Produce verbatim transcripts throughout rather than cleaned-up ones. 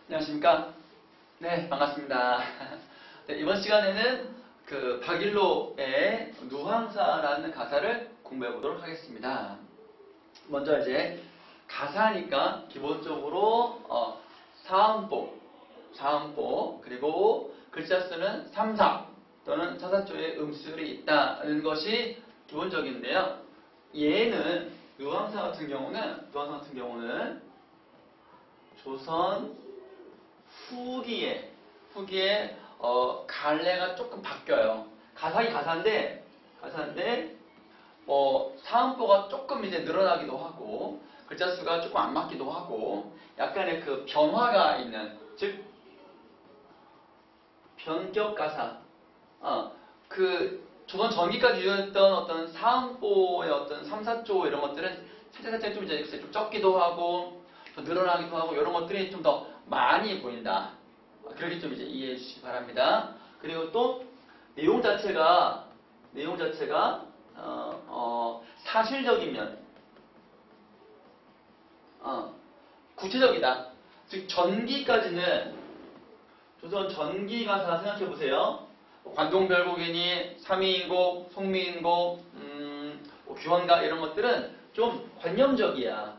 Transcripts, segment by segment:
안녕하십니까? 네, 반갑습니다. 네, 이번 시간에는 그 박일로의 누황사라는 가사를 공부해 보도록 하겠습니다. 먼저 이제 가사니까 기본적으로 어, 사음보, 사음보 그리고 글자 수는 삼, 사 또는 사, 사조의 음수율이 있다는 것이 기본적인데요. 얘는 누황사 같은 경우는 누황사 같은 경우는 조선 후기에 후기에 어, 갈래가 조금 바뀌어요. 가사이 가사인데 가사인데 뭐 사음보가 조금 이제 늘어나기도 하고 글자 수가 조금 안 맞기도 하고 약간의 그 변화가 있는, 즉 변격 가사. 어, 그 조선 전기까지 유효했던 어떤 사음보의 어떤 삼, 사조 이런 것들은 살짝 살짝 좀 이제 좀 적기도 하고 더 늘어나기도 하고 이런 것들이 좀 더 많이 보인다. 그렇게 좀 이제 이해해 주시기 바랍니다. 그리고 또 내용 자체가 내용 자체가 어, 어, 사실적이면 어, 구체적이다. 즉 전기까지는 조선 전기 가사 생각해 보세요. 관동별곡이니 삼위인곡, 송미인곡, 음, 뭐 규환가 이런 것들은 좀 관념적이야.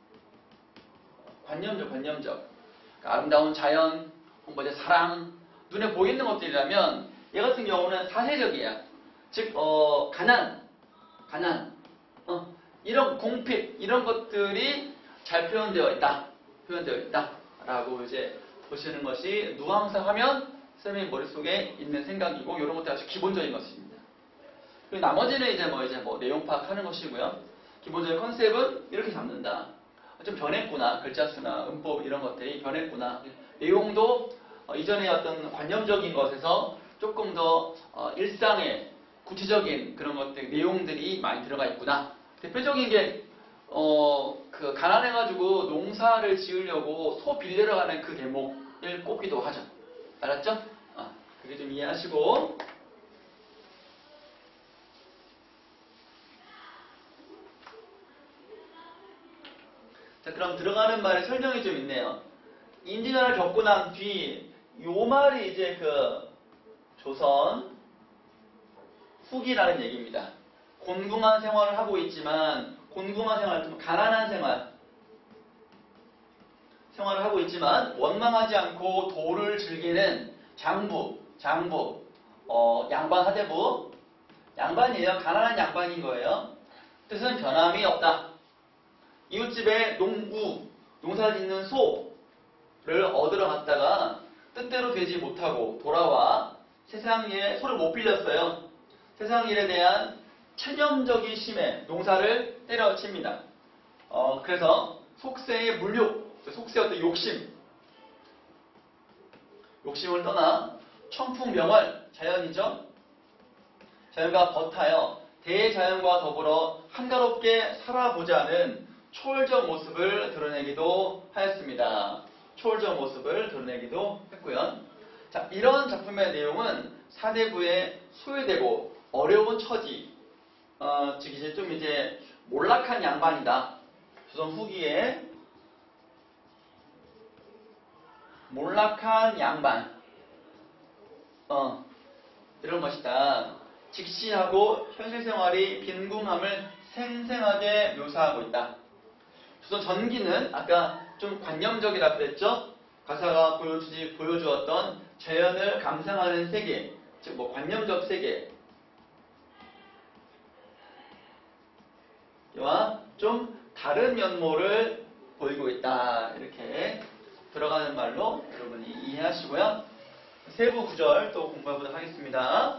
관념적, 관념적. 그러니까 아름다운 자연, 뭐 이제 사랑, 눈에 보이는 것들이라면 얘 같은 경우는 사회적이야. 즉, 어, 가난, 가난, 어, 이런 공핍, 이런 것들이 잘 표현되어 있다. 표현되어 있다. 라고 이제 보시는 것이 누황사 하면 쌤의 머릿속에 있는 생각이고, 이런 것들이 아주 기본적인 것입니다. 그리고 나머지는 이제 뭐 이제 뭐 내용 파악하는 것이고요. 기본적인 컨셉은 이렇게 잡는다. 좀 변했구나. 글자 수나 음법 이런 것들이 변했구나. 내용도 어, 이전의 어떤 관념적인 것에서 조금 더 어, 일상의 구체적인 그런 것들, 내용들이 많이 들어가 있구나. 대표적인 게, 어, 그, 가난해가지고 농사를 지으려고 소 빌리러 가는 그 대목을 꼽기도 하죠. 알았죠? 어, 그게 좀 이해하시고. 자, 그럼 들어가는 말에 설명이 좀 있네요. 임진왜란을 겪고 난 뒤, 요 말이 이제 그, 조선 후기라는 얘기입니다. 곤궁한 생활을 하고 있지만, 곤궁한 생활, 좀 가난한 생활, 생활을 하고 있지만, 원망하지 않고 도를 즐기는 장부, 장부, 어, 양반 하대부, 양반이에요. 가난한 양반인 거예요. 뜻은 변함이 없다. 이웃집에 농우, 농사 짓는 소를 얻으러 갔다가 뜻대로 되지 못하고 돌아와 세상 일에 소를 못 빌렸어요. 세상 일에 대한 체념적인 심에 농사를 때려칩니다. 어, 그래서 속세의 물욕, 속세의 어떤 욕심, 욕심을 떠나 천풍명월, 자연이죠. 자연과 버타여 대자연과 더불어 한가롭게 살아보자는 초월적 모습을 드러내기도 하였습니다. 초월적 모습을 드러내기도 했고요. 자, 이런 작품의 내용은 사대부에 소외되고 어려운 처지, 어, 즉 이제 좀 이제 몰락한 양반이다. 조선 후기에 몰락한 양반, 어, 이런 것이다. 직시하고 현실 생활이 빈궁함을 생생하게 묘사하고 있다. 조선 전기는 아까 좀 관념적이라 그랬죠? 가사가 보여주지, 보여주었던 자연을 감상하는 세계, 즉 뭐 관념적 세계와 좀 다른 면모를 보이고 있다. 이렇게 들어가는 말로 여러분이 이해하시고요. 세부 구절 또 공부해보도록 하겠습니다.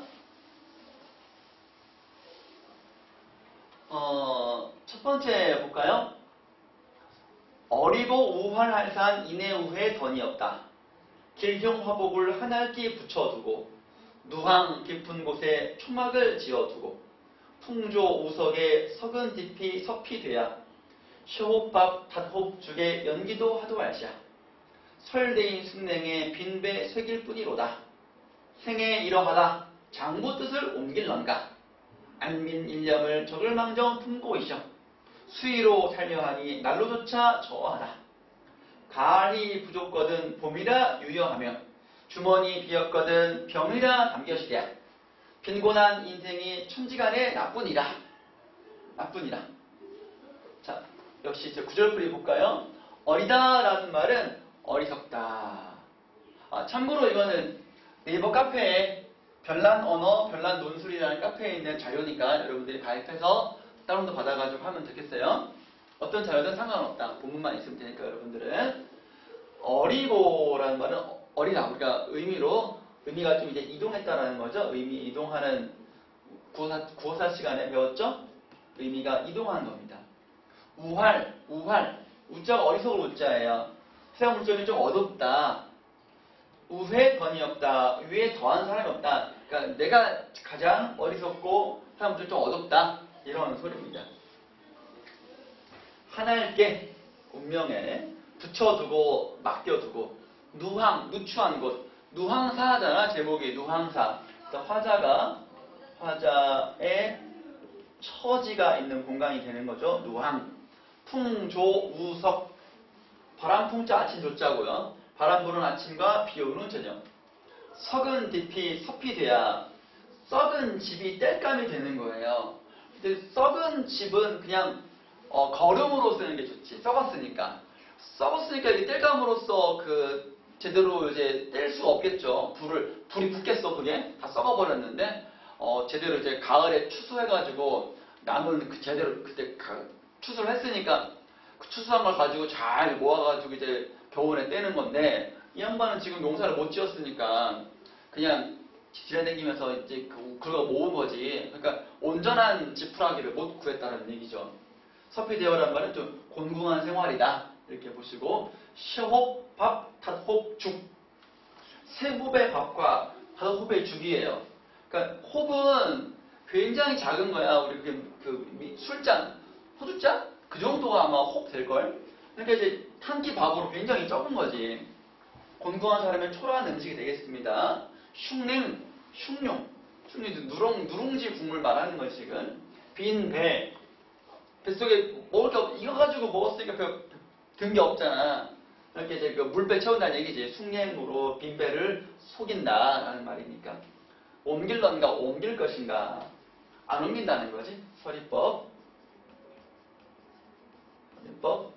어, 첫 번째 볼까요? 어리고 우활한산 이내우에 던이 없다. 길형 화복을 한 알기 붙여두고 누황 깊은 곳에 초막을 지어두고 풍조 우석에 석은 잎이 섭이 돼야 쇼호밥 닷홉 죽에 연기도 하도 알샤. 설대인 숙냉에 빈배 쇠길 뿐이로다. 생에 이러하다 장부 뜻을 옮길런가. 안민 일념을 적을망정 품고 이셔. 수위로 살려하니 날로조차 저하다. 가을이 부족거든 봄이라 유여하며 주머니 비었거든 병이라 담겨시랴. 빈곤한 인생이 천지간에 나뿐이라. 나뿐이라. 자, 역시 이제 구절풀이 볼까요? 어리다라는 말은 어리석다. 아, 참고로 이거는 네이버 카페에 별난 언어, 별난 논술이라는 카페에 있는 자료니까 여러분들이 가입해서 다운로드 받아가지고 하면 되겠어요. 어떤 자료든 상관없다. 본문만 있으면 되니까 여러분들은. 어리고라는 말은 어리다. 그러니까 의미로, 의미가 좀 이제 이동했다라는 거죠. 의미 이동하는 구호사, 구호사 시간에 배웠죠? 의미가 이동하는 겁니다. 우활, 우활. 우자가 어리석을 우자예요. 세상 물정이 좀 어둡다. 우회 던이 없다. 위에 더한 사람이 없다. 그러니까 내가 가장 어리석고 사람들 좀 어둡다. 이런 소리입니다. 하나님께 운명에 붙여두고 맡겨두고 누항, 누추한 곳. 누항사잖아. 제목이 누항사. 화자가 화자의 처지가 있는 공간이 되는 거죠. 누항. 풍조우석. 바람 풍자 아침 조자고요. 바람 부는 아침과 비 오는 저녁. 석은 잎이 섭이 돼야 썩은 집이 땔감이 되는 거예요. 근데 썩은 집은 그냥 어, 거름으로 쓰는 게 좋지. 썩었으니까. 썩었으니까 이게 땔감으로써 그 제대로 이제 뗄 수가 없겠죠. 불을 불이 붙겠어 그게 다 썩어버렸는데 어, 제대로 이제 가을에 추수해가지고 남은 그 제대로 그때 추수를 했으니까 그 추수한 걸 가지고 잘 모아가지고 이제 겨울에 떼는 건데 이 양반은 지금 농사를 못 지었으니까 그냥 지내다니면서 이제 그거 모은 거지. 그러니까 온전한 지푸라기를 못 구했다는 얘기죠. 서피대어란 말은 좀 곤궁한 생활이다. 이렇게 보시고 시홉 밥, 닷홉 죽. 세 호배 밥과 다섯 호배 죽이에요. 그러니까 홉은 굉장히 작은 거야. 우리 그, 그 술잔, 소주잔? 그 정도가 아마 홉 될걸? 그러니까 이제 한 끼 밥으로 굉장히 적은 거지. 곤궁한 사람의 초라한 음식이 되겠습니다. 흉냉, 흉룡. 흉룡, 누룽, 누룽지 국물 말하는 거 지금. 빈 배. 뱃속에 먹을 게 없, 이거 가지고 먹었으니까 든 게 없잖아. 이렇게 이제 그 물배 채운다는 얘기지. 흉냉으로 빈 배를 속인다라는 말이니까. 옮길런가, 옮길 것인가. 안 옮긴다는 거지. 서리법. 서리법.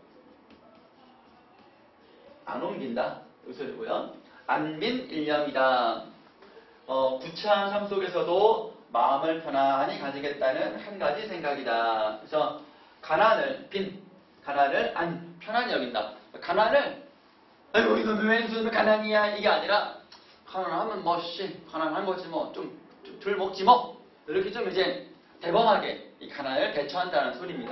안 옮긴다. 이 소리고요. 안빈 일념이다. 어, 구차한 삶 속에서도 마음을 편안히 가지겠다는 한 가지 생각이다. 그래서 가난을 빈, 가난을 안 편안히 여긴다. 가난을 아이고 이거 왜 무슨 가난이야 이게 아니라 가난하면 뭐씨 가난한 거지 뭐 좀 덜 먹지 뭐 이렇게 좀 이제 대범하게 이 가난을 대처한다는 소리입니다.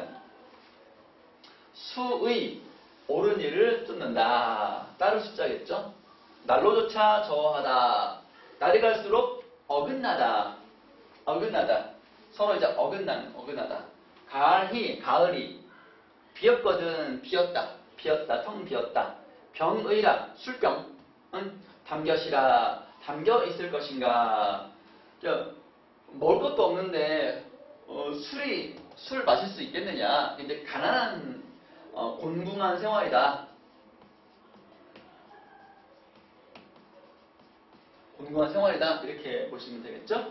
수의 옳은 일을 쫓는다. 따를 숫자겠죠. 날로조차 저하다. 날이 갈수록 어긋나다. 어긋나다. 서로 이제 어긋나는, 어긋나다. 가을이, 가을이. 비었거든, 비었다. 비었다, 텅 비었다. 병의라, 술병. 응? 담겨시라, 담겨 있을 것인가. 저, 먹을 것도 없는데, 어, 술이, 술 마실 수 있겠느냐. 근데 가난한, 어, 곤궁한 생활이다. 곤궁한 생활이다. 이렇게 보시면 되겠죠?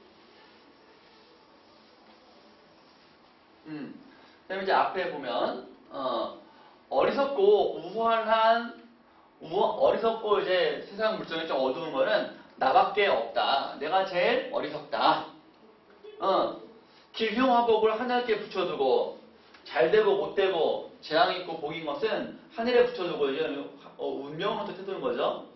음. 그 다음에 이제 앞에 보면, 어, 어리석고 우활한, 우, 어리석고 이제 세상 물정이 좀 어두운 거는 나밖에 없다. 내가 제일 어리석다. 어, 길흉화복을 하늘께 붙여두고, 잘 되고 못 되고, 재앙 있고 복인 것은 하늘에 붙여두고, 이제, 어, 운명론적 태도인 거죠.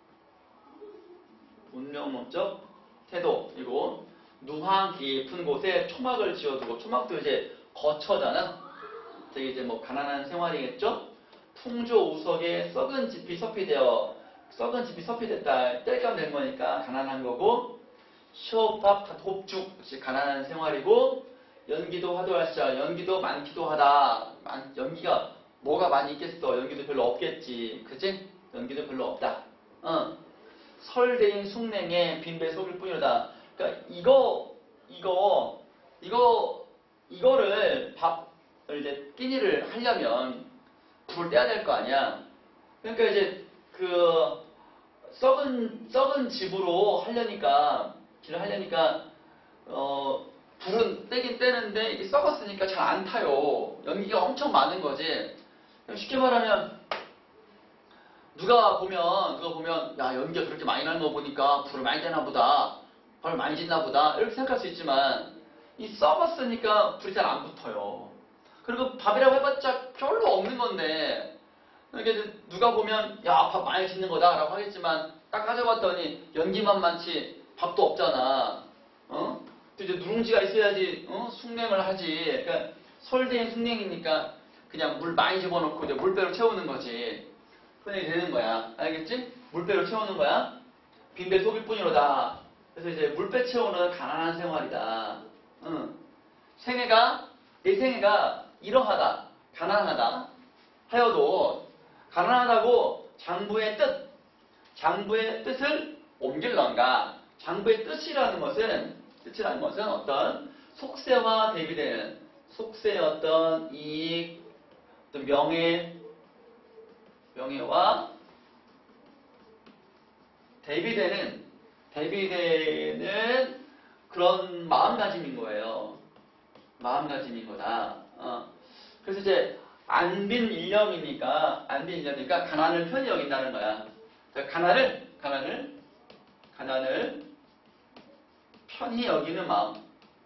운명론적 태도이고, 누황 깊은 곳에 초막을 지어두고, 초막도 이제 거처잖아. 되게 이제 뭐 가난한 생활이겠죠? 풍조우석에 썩은 집이 섭이되어 썩은 집이 섭이됐다. 땔감 된 거니까 가난한 거고 시업밥 홉죽 역시 가난한 생활이고 연기도 화도할시자 연기도 많기도 하다. 연기가 뭐가 많이 있겠어? 연기도 별로 없겠지. 그치? 연기도 별로 없다. 어. 설대인 숭냉에 빈배 속일 뿐이다. 그러니까 이거 이거 이거 이거를 밥을 이제 끼니를 하려면 불을 떼야 될 거 아니야. 그러니까 이제 그 썩은 썩은 집으로 하려니까 길을 하려니까 어 불은 떼긴 떼는데 이게 썩었으니까 잘 안 타요. 연기가 엄청 많은 거지. 쉽게 말하면 누가 보면 누가 보면 야 연기가 그렇게 많이 나는 거 보니까 불을 많이 떼나 보다, 불을 많이 짓나 보다 이렇게 생각할 수 있지만 이 썩었으니까 불이 잘 안 붙어요. 그리고 밥이라고 해봤자 별로 없는 건데 이게 누가 보면 야 밥 많이 짓는 거다라고 하겠지만 딱 따져봤더니 연기만 많지 밥도 없잖아. 어? 또 이제 누룽지가 있어야지 어? 숭냉을 하지. 그러니까 설대인 숭냉이니까 그냥 물 많이 집어넣고 이제 물배로 채우는 거지. 그게 되는 거야. 알겠지? 물배로 채우는 거야. 빈배 속일 뿐이로다. 그래서 이제 물배 채우는 가난한 생활이다. 응. 생애가 내 생애가 이러하다, 가난하다 하여도 가난하다고 장부의 뜻, 장부의 뜻을 옮길런가? 장부의 뜻이라는 것은 뜻이라는 것은 어떤 속세와 대비되는 속세의 어떤 이익, 어떤 명예, 명예와 대비되는 대비되는 그런 마음가짐인 거예요. 마음가짐인 거다. 어. 그래서 이제 안빈일념이니까 안빈일념이니까 가난을 편히 여긴다는 거야. 그러니까 가난을 가난을 가난을 편히 여기는 마음.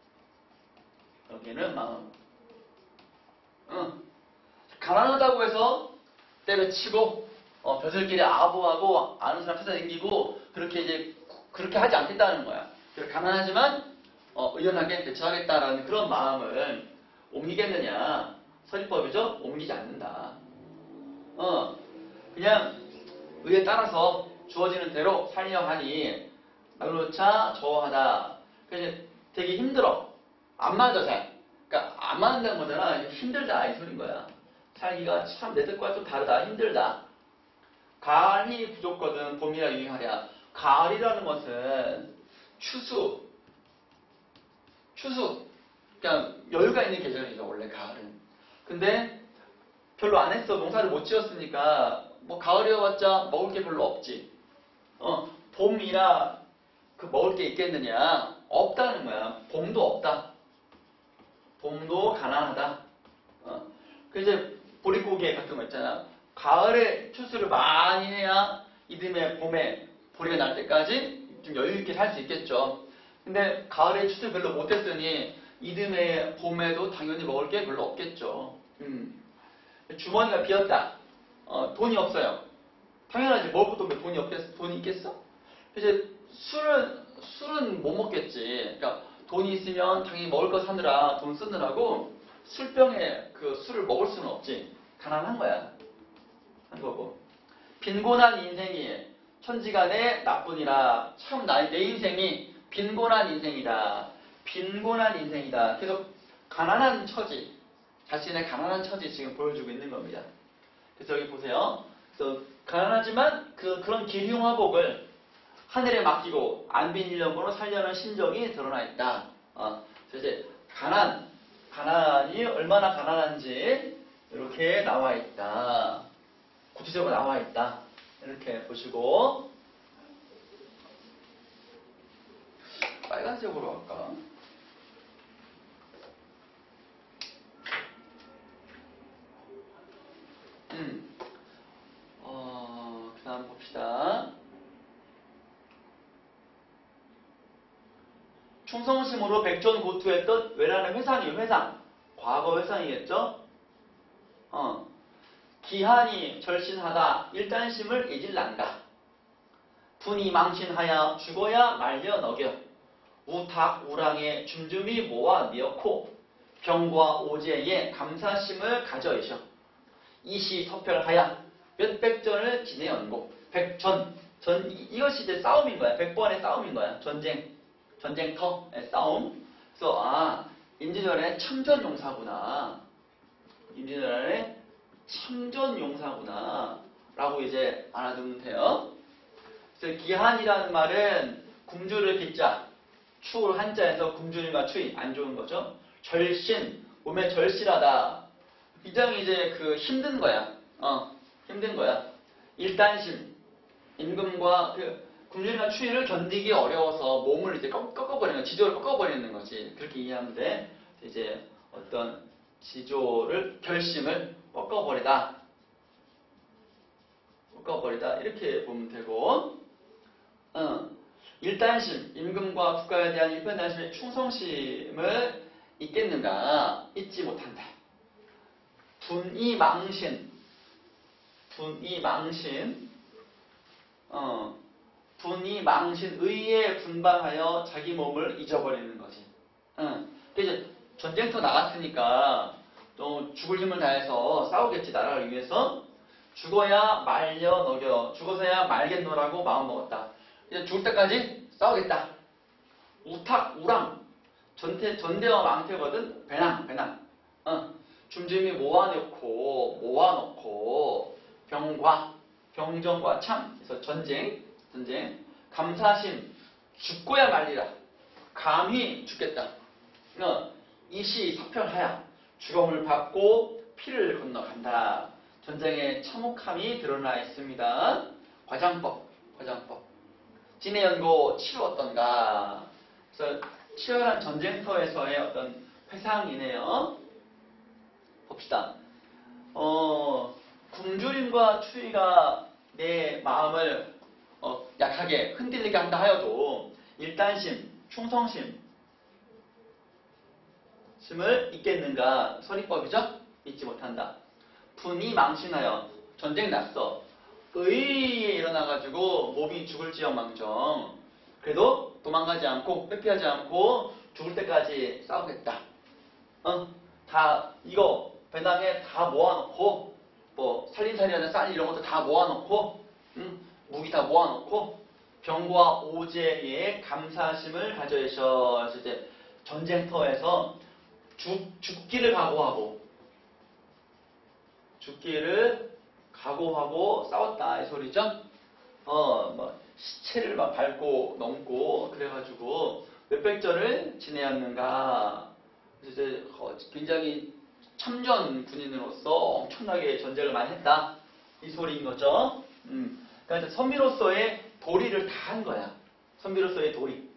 여기는 마음. 응. 가난하다고 해서 때려치고 어, 벼슬길에 아부하고 아는 사람 찾아다니고 그렇게 이제 그렇게 하지 않겠다는 거야. 가난하지만 어, 의연하게 대처하겠다라는 그런 마음을 옮기겠느냐? 서리법이죠? 옮기지 않는다. 어, 그냥 의에 따라서 주어지는 대로 살려 하니 나그로차 저하다. 그래서 되게 힘들어. 안 맞아 잘. 그러니까 안 맞는다는 거잖아. 힘들다 이 소린 거야. 살기가 참 내 뜻과 좀 다르다. 힘들다. 가을이 부족거든 봄이라 유행하랴. 가을이라는 것은 추수, 추수. 그러니까 여유가 있는 계절이죠 원래 가을은. 근데 별로 안 했어. 농사를 못 지었으니까 뭐 가을이어봤자 먹을 게 별로 없지. 어, 봄이라 그 먹을 게 있겠느냐? 없다는 거야. 봄도 없다. 봄도 가난하다. 어, 그 이제 보릿고개 같은 거 있잖아. 가을에 추수를 많이 해야 이듬해 봄에 보리가 날 때까지 좀 여유 있게 살 수 있겠죠. 근데 가을에 추수를 별로 못했으니 이듬해 봄에도 당연히 먹을 게 별로 없겠죠. 음. 주머니가 비었다. 어, 돈이 없어요. 당연하지. 먹을 것도 없는데 돈이 없겠어? 돈이 있겠어? 이제 술은 술은 못 먹겠지. 그러니까 돈이 있으면 당연히 먹을 거 사느라 돈 쓰느라고 술병에 그 술을 먹을 수는 없지. 가난한 거야. 한 거고. 빈곤한 인생이 천지간에 나뿐이라. 참 나 내 인생이 빈곤한 인생이다. 빈곤한 인생이다. 계속 가난한 처지. 자신의 가난한 처지 지금 보여주고 있는 겁니다. 그래서 여기 보세요. 그래서 가난하지만 그, 그런 기흉화복을 하늘에 맡기고 안빈일념으로 살려는 심정이 드러나 있다. 어, 그래서 이제 가난, 가난이 얼마나 가난한지 이렇게 나와 있다. 구체적으로 나와 있다. 이렇게 보시고 빨간색으로 할까? 음. 어, 그 다음 봅시다. 충성심으로 백전고투했던 외란의 회상이 회상. 과거 회상이겠죠? 어. 기한이 절신하다 일단심을 잊을란가. 분이 망신하여 죽어야 말려 너겨. 우탁 우랑의 줌줌이 모아 미었고 병과 오제에 감사심을 가져이셔. 이시 서별하야 몇백 전을 지내연고. 백전 전 이, 이것이 이제 싸움인 거야. 백 번의 싸움인 거야. 전쟁 전쟁터의 싸움. 그래서 아 임진왜란의 참전용사구나. 임진왜란의 참전용사구나 라고 이제 알아두면 돼요. 그래서 기한이라는 말은 굶주를 기자 추울 한자에서 굶주림과 추위 안 좋은 거죠. 절신 몸에 절실하다. 굉장히 이제 그 힘든 거야. 어 힘든 거야. 일단심, 임금과 그 굶주림과 추위를 견디기 어려워서 몸을 이제 꺾, 꺾어버리는 거, 지조를 꺾어버리는 거지. 그렇게 이해하면 돼. 이제 어떤 지조를, 결심을 꺾어버리다. 꺾어버리다. 이렇게 보면 되고, 어, 일단심, 임금과 국가에 대한 일편단심의 충성심을 잊겠는가? 잊지 못한다. 분이망신, 분이망신, 어, 분이망신, 의에 분방하여 자기 몸을 잊어버리는 거지. 응. 이제 전쟁터 나갔으니까 또 죽을 힘을 다해서 싸우겠지, 나라를 위해서. 죽어야 말려 녹여, 죽어서야 말겠노라고 마음먹었다. 이제 죽을 때까지 싸우겠다. 우탁, 우랑, 전태, 전대와 망태거든. 배낭, 배낭. 어. 줌줌이 모아놓고, 모아놓고, 병과, 병정과 참. 그래서 전쟁, 전쟁. 감사심, 죽고야 말리라. 감히 죽겠다. 어. 이시 사편하야. 죽음을 받고 피를 건너간다. 전쟁의 참혹함이 드러나 있습니다. 과장법, 과장법. 진의 연고 치루었던가. 그래서 치열한 전쟁터에서의 어떤 회상이네요. 봅시다. 어, 굶주림과 추위가 내 마음을 어, 약하게 흔들리게 한다 하여도 일단심, 충성심, 심을 잊겠는가? 서리법이죠? 잊지 못한다. 분이 망신하여 전쟁 났어. 의에 일어나가지고 몸이 죽을지언망정. 그래도 도망가지 않고 회피하지 않고 죽을 때까지 싸우겠다. 어? 다 이거 배낭에 다 모아놓고 뭐 살림살이하는 쌀 이런 것도 다 모아놓고 응? 무기 다 모아놓고 병과 오제에 감사심을 가져야셔. 이제 전쟁터에서 죽, 죽기를 각오하고 죽기를 각오하고 싸웠다 이 소리죠. 어, 뭐 시체를 막 밟고 넘고 그래가지고 몇백 절을 지내었는가. 이제 굉장히 참전 군인으로서 엄청나게 전쟁을 많이 했다 이 소리인 거죠. 음, 그러니까 선비로서의 도리를 다 한 거야. 선비로서의 도리.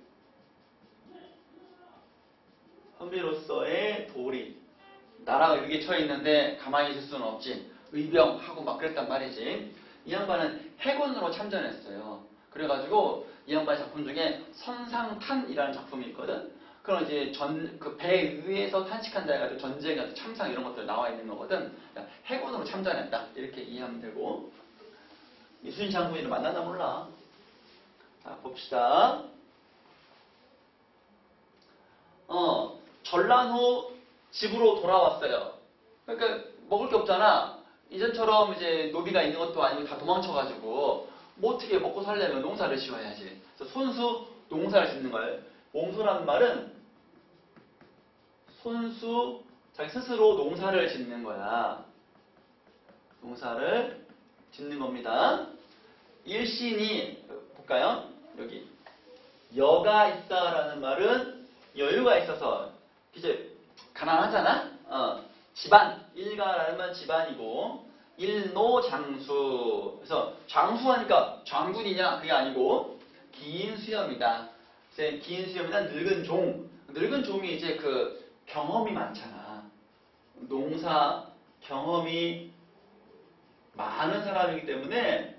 선비로서의 도리. 나라가 위기에 처해 있는데 가만히 있을 수는 없지. 의병하고 막 그랬단 말이지. 이 양반은 해군으로 참전했어요. 그래가지고 이 양반 작품 중에 선상탄이라는 작품이 있거든. 그럼 이제 전, 그 배 위에서 탄식한다 해가지고 전쟁, 참상 이런 것들 나와 있는 거거든. 그러니까 해군으로 참전했다. 이렇게 이해하면 되고. 이순신 장군이를 만났나 몰라. 자, 봅시다. 어, 전란 후 집으로 돌아왔어요. 그러니까 먹을 게 없잖아. 이전처럼 이제 노비가 있는 것도 아니고 다 도망쳐가지고 뭐 어떻게 먹고 살려면 농사를 지어야지. 그래서 손수 농사를 짓는 거예요. 몽소라는 말은 손수 자기 스스로 농사를 짓는 거야. 농사를 짓는 겁니다. 일신이 볼까요? 여기 여가 있다라는 말은 여유가 있어서 이제 가난하잖아. 어, 집안 일가라는 말 집안이고 일노장수. 그래서 장수하니까 장군이냐 그게 아니고 긴 수염이다. 이제 긴 수염이나 늙은 종. 늙은 종이 이제 그 경험이 많잖아. 농사 경험이 많은 사람이기 때문에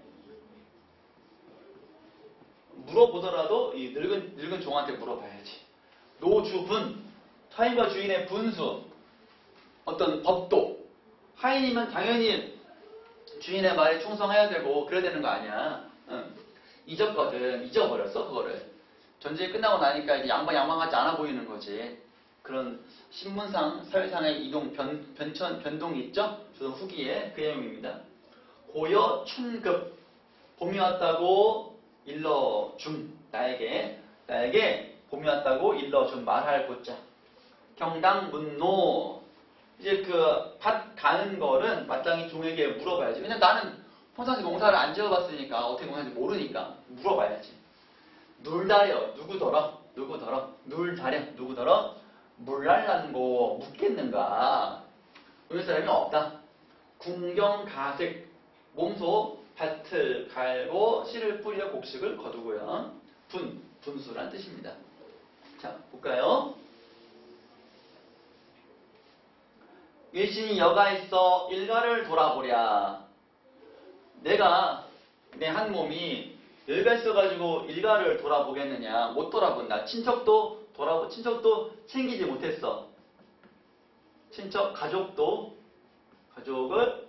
물어보더라도 이 늙은 늙은 종한테 물어봐야지. 노주분, 타인과 주인의 분수, 어떤 법도. 하인이면 당연히 주인의 말에 충성해야 되고 그래야 되는 거 아니야. 응. 잊었거든. 잊어버렸어 그거를. 전쟁이 끝나고 나니까 이제 양반 양반같지 않아 보이는 거지. 그런 신문상 사회상의 이동 변, 변천 변동이 있죠. 조선 후기에 그 내용입니다. 고여 춘급 봄이 왔다고 일러줌. 나에게 나에게 봄이 왔다고 일러줌. 말할 고자. 경당 문노. 이제 그 밭 가는 거는 마땅히 종에게 물어봐야지. 왜냐면 나는 평상시 농사를 안 지어봤으니까 어떻게 농사인지 모르니까 물어봐야지. 눌다려 누구더러 누구더러 눌다려 누구더러 물날란고 묻겠는가. 의는 사람이 없다. 궁경가색 몸소 밭을 갈고 씨를 뿌려 곡식을 거두고요. 분, 분수란 뜻입니다. 자, 볼까요? 일신이 여가 있어 일가를 돌아보랴. 내가 내 한 몸이 여가 있어가지고 일가를 돌아보겠느냐? 못 돌아본다. 친척도 돌아보, 친척도 챙기지 못했어. 친척, 가족도 가족을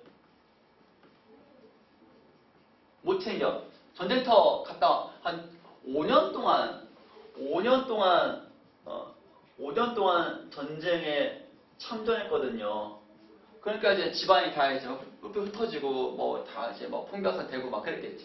못 챙겨. 전쟁터 갔다 한 오 년 동안 오 년 동안 어, 오 년 동안 전쟁에 참전했거든요. 그러니까 이제 집안이 다 이제 흩어지고 뭐 다 이제 뭐 풍병선 되고 막 그랬겠지.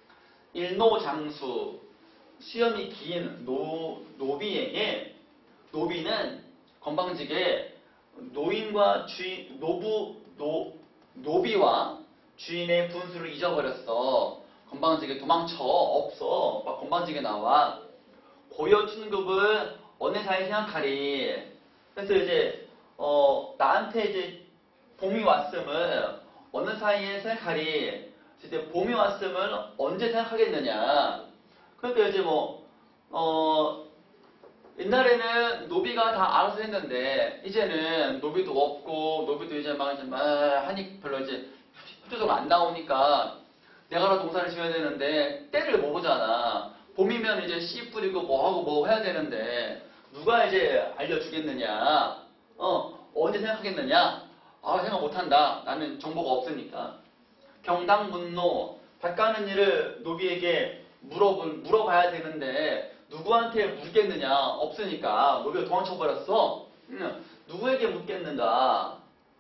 일노장수 수염이 긴 노, 노비에게 노비는 건방지게 노인과 주인 노부 노 노비와 주인의 분수를 잊어버렸어. 건방지게 도망쳐 없어. 막 건방지게 나와. 고여 춘급을 어느 사이 생각하리. 그래서 이제 어 나한테 이제 봄이 왔음을 어느 사이에 생각하리. 이제 봄이 왔음을 언제 생각하겠느냐. 그러니까 이제 뭐 어 옛날에는 노비가 다 알아서 했는데 이제는 노비도 없고 노비도 이제 막 이제 막 하니 별로 이제 효과적으로 안 나오니까 내가라도 농사를 지어야 되는데 때를 모르잖아. 봄이면 이제 씨 뿌리고 뭐하고 뭐 해야 되는데 누가 이제 알려주겠느냐. 어 언제 생각하겠느냐. 아 생각 못한다. 나는 정보가 없으니까. 경당문노 밭 가는 일을 노비에게 물어, 물어봐야 되는데 누구한테 묻겠느냐. 없으니까 노비가 도망쳐버렸어. 응. 누구에게 묻겠는가.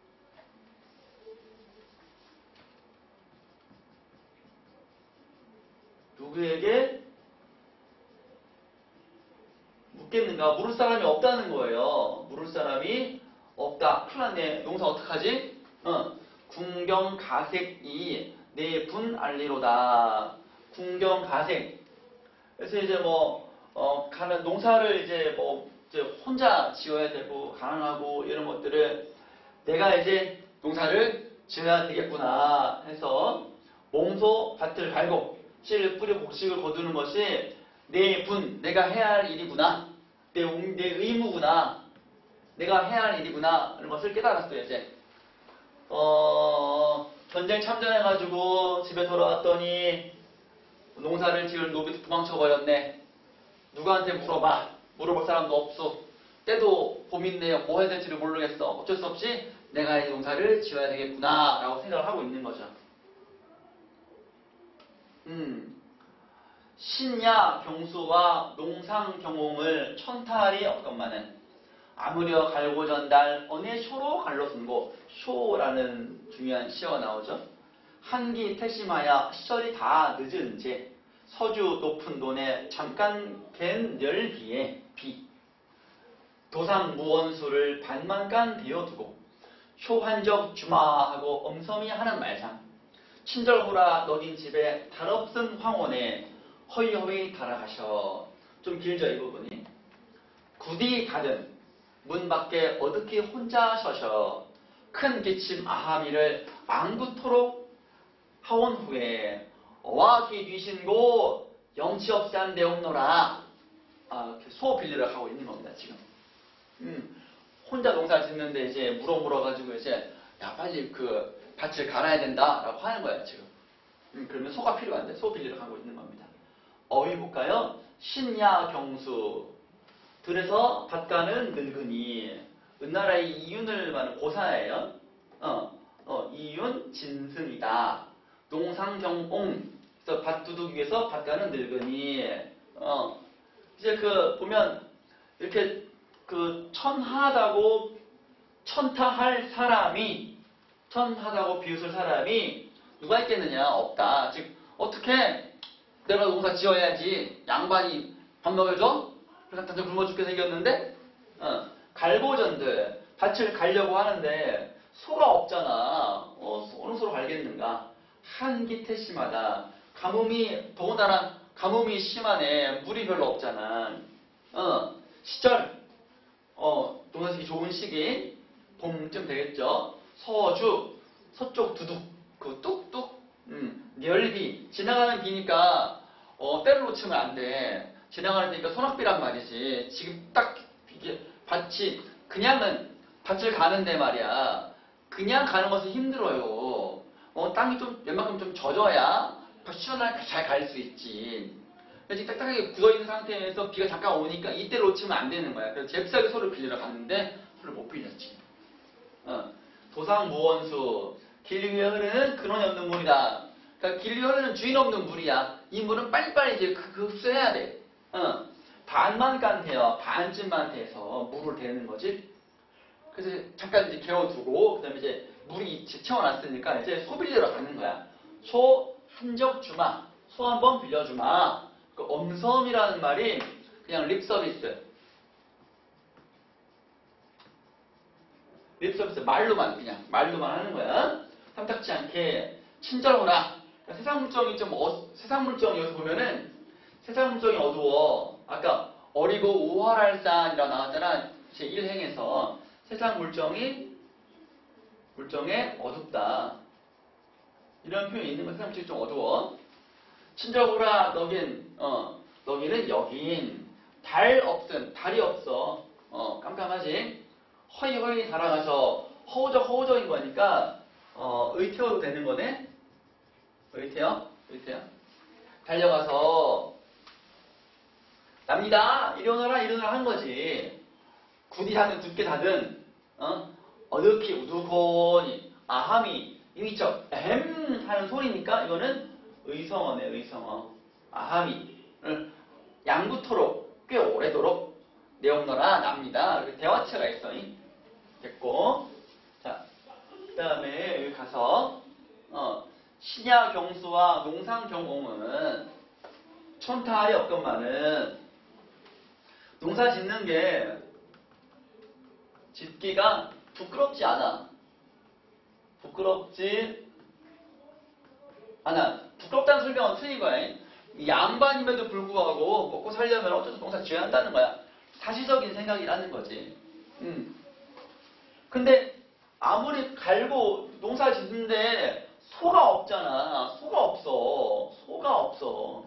누구에게 묻겠는가? 물을 사람이 없다는 거예요. 물을 사람이 없다. 큰일 났네. 농사 어떡하지? 어. 궁경가색이 내 분 알리로다. 궁경가색. 그래서 이제 뭐, 어, 가는 농사를 이제 뭐, 이제 혼자 지어야 되고, 가능하고, 이런 것들을 내가 이제 농사를 지어야 되겠구나 해서 몸소 밭을 갈고, 씨를 뿌려 곡식을 거두는 것이 내 분, 내가 해야 할 일이구나. 내, 내 의무구나. 내가 해야 할 일이구나. 하는 것을 깨달았어요, 이제. 어, 전쟁 참전해가지고 집에 돌아왔더니 농사를 지을 노비도 도망쳐버렸네. 누구한테 물어봐. 물어볼 사람도 없어. 때도 봄인데요. 뭐 해야 될지를 모르겠어. 어쩔 수 없이 내가 이 농사를 지어야 되겠구나. 라고 생각을 하고 있는 거죠. 음. 신야 경수와 농상 경홍을 천탈이 없건만은 아무려 갈고 전달 어느 쇼로 갈로 쓴고 쇼라는 중요한 시어가 나오죠. 한기 태심하여 시절이 다 늦은 제 서주 높은 돈에 잠깐 갠 열비에 비 도상 무원수를 반만간 비워두고 쇼한적 주마하고 엄섬이 하는 말상 친절호라 너딘 집에 달없은 황혼에 허이허이 달아가셔. 좀 길죠 이 부분이. 구디 닫은 문 밖에 어둡게 혼자 서셔. 큰 기침 아하미를 안구토록 하온 후에 어와 귀 뒤신고 영치 없이 한 데없노라. 아, 소 빌리를 하고 있는 겁니다 지금. 음, 혼자 농사 짓는데 이제 물어 물어가지고 이제 야 빨리 그 밭을 갈아야 된다라고 하는 거야 지금. 음, 그러면 소가 필요한데 소 빌리를 하고 있는 겁니다. 어휘 볼까요? 신야 경수. 들에서 밭가는 늙은이. 은나라의 이윤을 말하는 고사예요. 어, 어, 이윤 진승이다. 농상경옹. 그래서 밭두둑 위에서 밭가는 늙은이. 어, 이제 그 보면 이렇게 그 천하다고 천타할 사람이 천하다고 비웃을 사람이 누가 있겠느냐? 없다. 즉 어떻게 내가 농사 지어야지 양반이 밥 먹여줘? 그래서 다들 굶어 죽게 생겼는데 어, 갈고전들 밭을 갈려고 하는데 소가 없잖아. 어, 어느 소로 갈겠는가? 한기태 심하다. 가뭄이 더군다나 가뭄이 심하네. 물이 별로 없잖아. 어, 시절 어, 농사짓기 좋은 시기 봄쯤 되겠죠. 서주 서쪽 두둑 그 뚝뚝 음, 멸비. 지나가는 비니까, 어, 때를 놓치면 안 돼. 지나가는 비니까 소낙비란 말이지. 지금 딱, 이게, 밭이, 그냥은, 밭을 가는데 말이야. 그냥 가는 것은 힘들어요. 어, 땅이 좀, 웬만큼 좀 젖어야, 시원하게 잘 갈 수 있지. 지금 딱딱하게 굳어있는 상태에서 비가 잠깐 오니까 이때를 놓치면 안 되는 거야. 그래서 잽싸게 소를 빌리러 갔는데, 소를 못 빌렸지. 어, 도상모원수. 길 위에 흐르는 근원이 없는 물이다. 그러니까 길 위에 흐르는 주인 없는 물이야. 이 물은 빨리빨리 이제 그, 그 흡수해야 돼. 어, 반만 깐대요. 반쯤만 대서 물을 대는 거지. 그래서 잠깐 이제 개어두고, 그 다음에 이제 물이 채워놨으니까 이제 소 빌리러 가는 거야. 소 한적 주마. 소 한 번 빌려주마. 그 엄섬이라는 말이 그냥 립 서비스. 립 서비스. 말로만, 그냥. 말로만 하는 거야. 탐탁치 않게 친절하라. 그러니까 세상 물정이 좀, 어, 세상 물정이 여기서 보면은 세상 물정이 어두워. 아까 어리고 우월할산이라고 나왔잖아. 제일 행에서. 세상 물정이, 물정에 어둡다. 이런 표현이 있는 건 세상 물정이 좀 어두워. 친절하라, 너긴, 어, 너기는 여긴. 달 없음, 달이 없어. 어, 깜깜하지? 허이허이 달아가서 허우적 허우적인 거니까, 어, 의태어도 되는 거네? 의태어? 의태어? 달려가서, 납니다! 이리 오너라, 이리 오너라 한 거지. 굳이 닫은, 두께 닫은, 어? 어둑히, 우두고니, 아함이, 이미적, 엠! 하는 소리니까, 이거는 의성어네, 의성어. 아함이. 양구토록, 꽤 오래도록, 내옵너라, 납니다. 이렇게 대화체가 있어. 됐고. 자, 그 다음에 여기 가서, 어, 신야경수와 농상경옹은 촌타할이 없건만은 농사 짓는 게 짓기가 부끄럽지 않아. 부끄럽지 않아. 부끄럽다는 설명은 틀린 거야. 이 양반임에도 불구하고 먹고 살려면 어쩔 수 없이 농사 지어야 한다는 거야. 사실적인 생각이라는 거지. 음. 근데 아무리 갈고 농사 짓는데 소가 없잖아. 소가 없어. 소가 없어.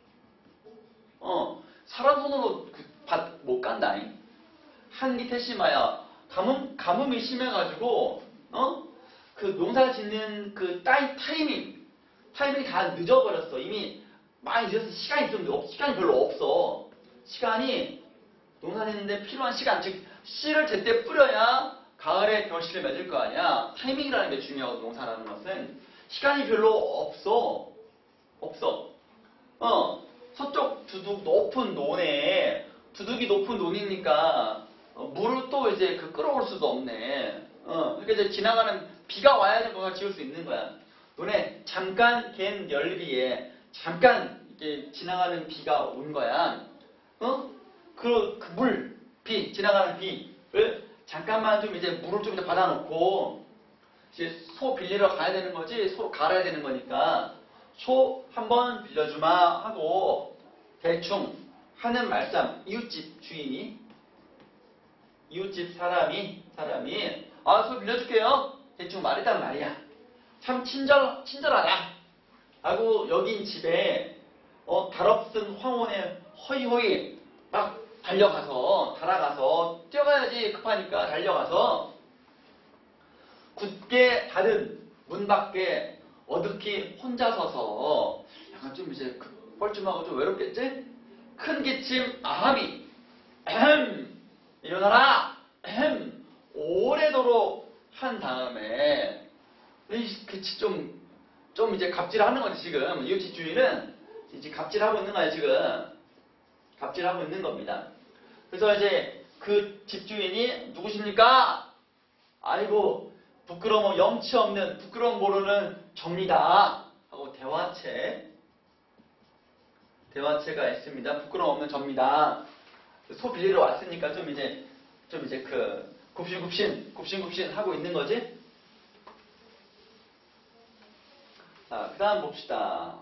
어, 사람 손으로 그 밭 못 간다. 한기 태심하야. 가뭄, 가뭄이 심해가지고, 어? 그 농사 짓는 그 따이 타이밍, 타이밍이 다 늦어버렸어. 이미 많이 늦어서 시간이 좀, 없, 시간이 별로 없어. 시간이 농사 짓는데 필요한 시간, 즉, 씨를 제때 뿌려야 가을에 결실을 맺을 거 아니야. 타이밍이라는 게 중요하고, 농사라는 것은. 시간이 별로 없어. 없어. 어, 서쪽 두둑 높은 논에, 두둑이 높은 논이니까, 어, 물을 또 이제 그 끌어올 수도 없네. 어, 그러니까 이제 지나가는 비가 와야지 뭔가 지을 수 있는 거야. 논에 잠깐 갠 열비에 잠깐 이렇게 지나가는 비가 온 거야. 어? 그, 그 물, 비, 지나가는 비를 잠깐만 좀 이제 물을 좀 이제 받아놓고, 이제 소 빌리러 가야 되는 거지, 소 갈아야 되는 거니까, 소 한번 빌려주마 하고, 대충 하는 말씀, 이웃집 주인이, 이웃집 사람이, 사람이, 아, 소 빌려줄게요. 대충 말했단 말이야. 참 친절, 친절하다. 하고, 여긴 집에, 어, 달없은 황혼에 허이허이 막 달려가서, 달아가서, 뛰어가야지 급하니까 달려가서, 굳게 닫은 문 밖에 어둡게 혼자 서서, 약간 좀 이제 뻘쭘하고 좀 외롭겠지? 큰 기침, 아함이, 에헴, 일어나라, 에헴, 오래도록 한 다음에, 이 좀, 좀 이제 갑질하는 거지, 지금. 이웃집 주인은 이제 갑질하고 있는 거야, 지금. 갑질하고 있는 겁니다. 그래서 이제 그 집주인이 누구십니까? 아이고, 부끄러움, 염치 없는, 부끄러움 모르는 접니다. 하고 대화체. 대화체가 있습니다. 부끄러움 없는 접니다. 소 빌리러 왔으니까 좀 이제, 좀 이제 그, 굽신굽신, 굽신굽신 하고 있는 거지? 자, 그 다음 봅시다.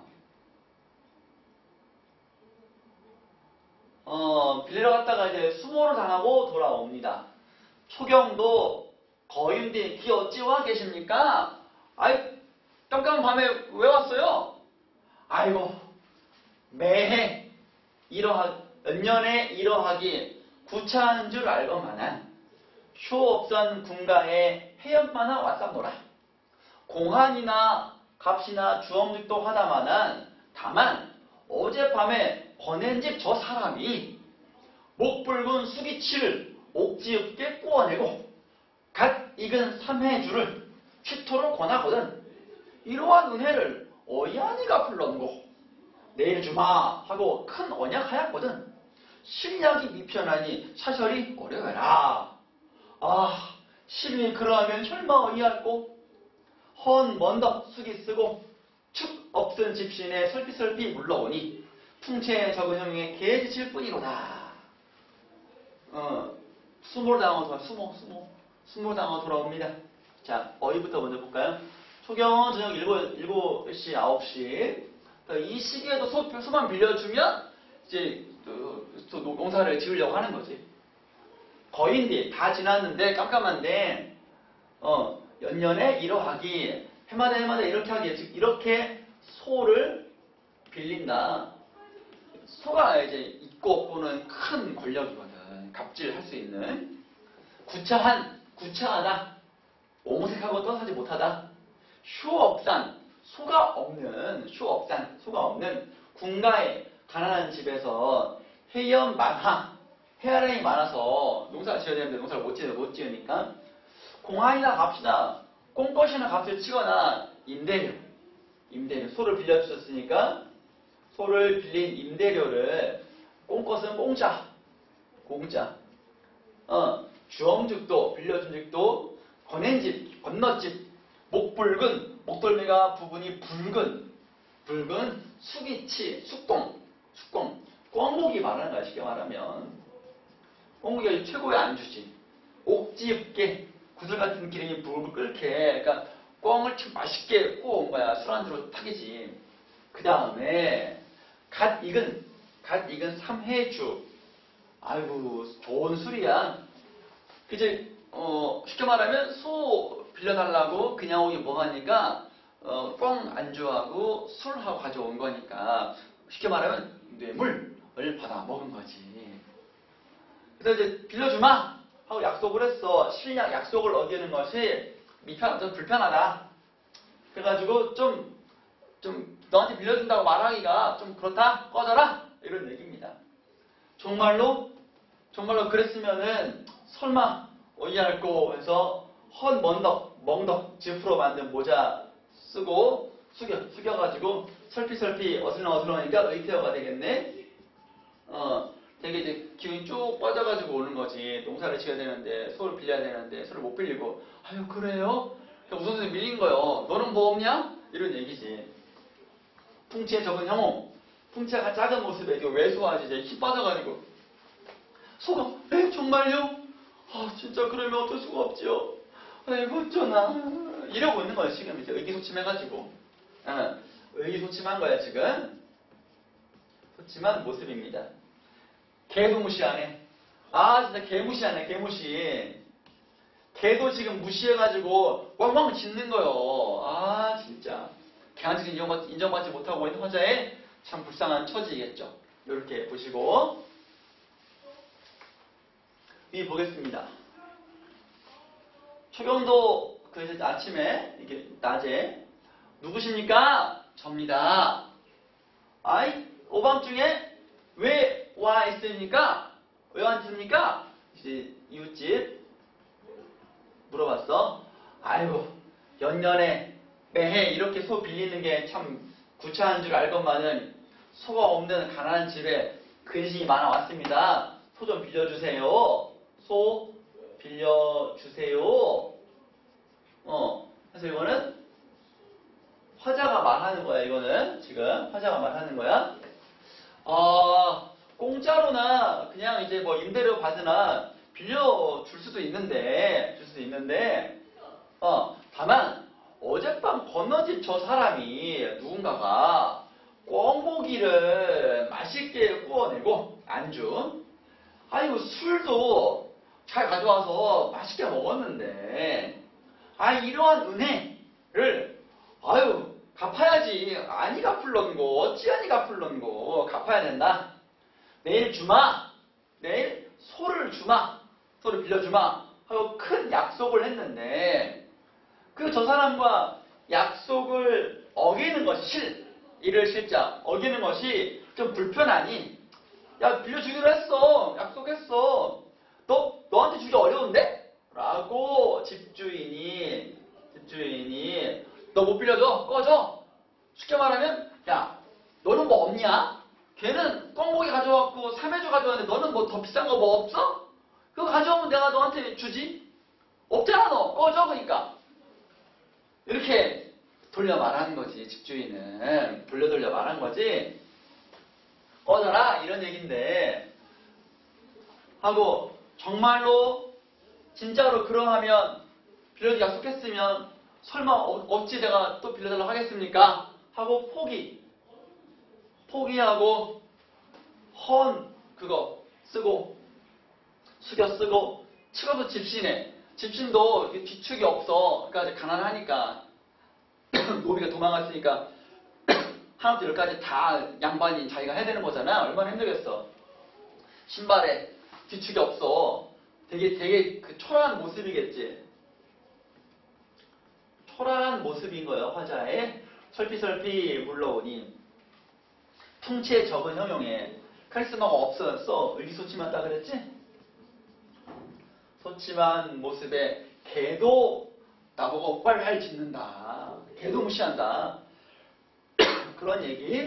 어, 빌리러 갔다가 이제 수모를 당하고 돌아옵니다. 초경도 거윤디 귀 어찌 와 계십니까? 아이, 깜깜한 밤에 왜 왔어요? 아이고 매해 이러하 연년에 이러하기 구차한 줄 알건만한 효업선 군가에 해연만한 왔삼노라. 공한이나 값이나 주엄직도 하다마는 다만 어젯밤에 보낸 집 저 사람이 목붉은 수기치를 옥지읍게 꾸어내고 갓 익은 삼해주를 휘토록 권하거든 이러한 은혜를 어이하니가 불렀고 내일 주마 하고 큰 언약하였거든 신약이 미편하니 사설이 어려워라. 아 신이 그러하면 혈마 어이할꼬 헌 먼덕 숙이 쓰고 축 없은 집신에 설피설피 물러오니 풍채에 적은 형에 개지칠 뿐이로다. 어, 수모당어 돌아 수모 수모 수모당어 돌아옵니다. 자 어휘부터 먼저 볼까요? 초경은 저녁 일곱 시 아홉 시 이 시기에도 소, 소만 빌려주면 이제 또 농사를 지으려고 하는 거지. 거인디 다 지났는데 깜깜한데 어 연년에 이러하기 해마다 해마다 이렇게 하기 즉 이렇게 소를 빌린다. 소가 이제 있고 없고는 큰 권력이거든. 갑질할 수 있는 구차한 구차하다 오색하고 떠나지 못하다. 휴업산 소가 없는 휴업산 소가 없는 군가에 가난한 집에서 해연 만하 해야량이 많아서 농사를 지어야 되는데 농사를 못 지어 못 지으니까 공한이나 값이나 꽁것이나 값을 치거나 임대료 임대료 소를 빌려 주셨으니까 소를 빌린 임대료를 꽁것은 공짜 공짜 어 주엄죽도 빌려준 집도 거낸 집 건너집 목붉은 목덜미가 부분이 붉은 붉은 수기치 숙공 숙공 꿩목이 말하는 거야. 쉽게 말하면 꿩목이 최고의 안주지. 옥지읍게 구슬 같은 기름이 불불 끓게 그러니까 꿩을 참 맛있게 구워온 거야. 술안주로 타기지. 그 다음에 갓 익은 갓 익은 삼해주 아이고 좋은 술이야. 그치 어 쉽게 말하면 소 빌려달라고 그냥 오기 뭐하니까 어, 꽁 안주하고 술하고 가져온 거니까 쉽게 말하면 뇌물을 받아 먹은 거지. 그래서 이제 빌려주마 하고 약속을 했어. 신약 약속을 어기는 것이 미편 좀 불편하다. 그래가지고 좀 좀 너한테 빌려준다고 말하기가 좀 그렇다. 꺼져라 이런 얘기입니다. 정말로 정말로 그랬으면은 설마 어이할꼬 해서 헌 먼덕 멍덕 지프로 만든 모자 쓰고 숙여 숙여가지고 설피설피 어슬렁어슬렁하니까 의태어가 되겠네. 어 되게 이제 기운이 쭉 빠져가지고 오는 거지. 농사를 지어야 되는데 소를 빌려야 되는데 소를 못 빌리고 아유 그래요? 우선순위 밀린 거요. 너는 뭐 없냐? 이런 얘기지. 풍치에 적은 형호 풍치가 작은 모습에 이제 왜소하지 이제 힘 빠져가지고 소가 에 정말요? 아 진짜 그러면 어쩔 수가 없지요. 아이고 어쩌나 이러고 있는 거야 지금 이제 의기소침해가지고 어, 의기소침한 거야 지금. 소침한 모습입니다. 개도 무시하네. 아 진짜 개 무시하네 개무시. 개도 지금 무시해가지고 왕왕 짖는 거요. 아 진짜 개한테 인정받지, 인정받지 못하고 있는 화자의 참 불쌍한 처지겠죠. 이렇게 보시고 위 보겠습니다. 초경도 그 아침에 이렇게 낮에 누구십니까? 접니다. 아이 오밤중에 왜 와 있습니까? 왜 왔습니까? 이제 이웃집 물어봤어. 아이고 연년에 매해 이렇게 소 빌리는 게 참 구차한 줄 알건만은 소가 없는 가난한 집에 근심이 많아 왔습니다. 소 좀 빌려주세요. 소 빌려주세요. 어, 그래서 이거는 화자가 말하는 거야. 이거는 지금 화자가 말하는 거야. 어, 공짜로나 그냥 이제 뭐 임대료 받으나 빌려줄 수도 있는데, 줄 수도 있는데, 어, 다만 어젯밤 건너집 저 사람이 누군가가 꿩고기를 맛있게 구워내고 안주, 아이고 술도 잘 가져와서 맛있게 먹었는데, 아 이러한 은혜를 아유 갚아야지. 아니 갚을런 거. 어찌 아니 갚을런 거. 갚아야 된다. 내일 주마. 내일 소를 주마. 소를 빌려주마. 하고 큰 약속을 했는데 그 저 사람과 약속을 어기는 것이 실. 이를 실자. 어기는 것이 좀 불편하니 야 빌려주기로 했어. 약속했어. 너, 너한테 주기 어려운데? 라고 집주인이 집주인이 너 못 빌려줘? 꺼져. 쉽게 말하면 야 너는 뭐 없냐? 걔는 꽁고기 가져왔고 삼해주 가져왔는데 너는 뭐 더 비싼 거 뭐 없어? 그거 가져오면 내가 너한테 주지? 없잖아 너. 꺼져 그러니까. 이렇게 돌려 말하는 거지. 집주인은 돌려 돌려 말한 거지. 꺼져라 이런 얘긴데 하고 정말로 진짜로 그러하면 빌려주기 약속했으면 설마 어, 어찌 내가 또 빌려달라고 하겠습니까? 하고 포기 포기하고 헌 그거 쓰고 숙여 쓰고 치고서 집신해. 집신도 뒤축이 없어. 그러니까 가난하니까 노비가 도망갔으니까 하나부터 열까지 다 양반이 자기가 해야 되는 거잖아. 얼마나 힘들겠어. 신발에 뒤축이 없어. 되게 되게 그 초라한 모습이겠지. 초라한 모습인 거예요. 화자에 설피설피 물러오니 통치에 적은 형용에 카리스마가 없어졌어. 의기소침하다 그랬지? 소침한 모습에 개도 나보고 빨빨 짖는다. 개도 무시한다. 그런 얘기.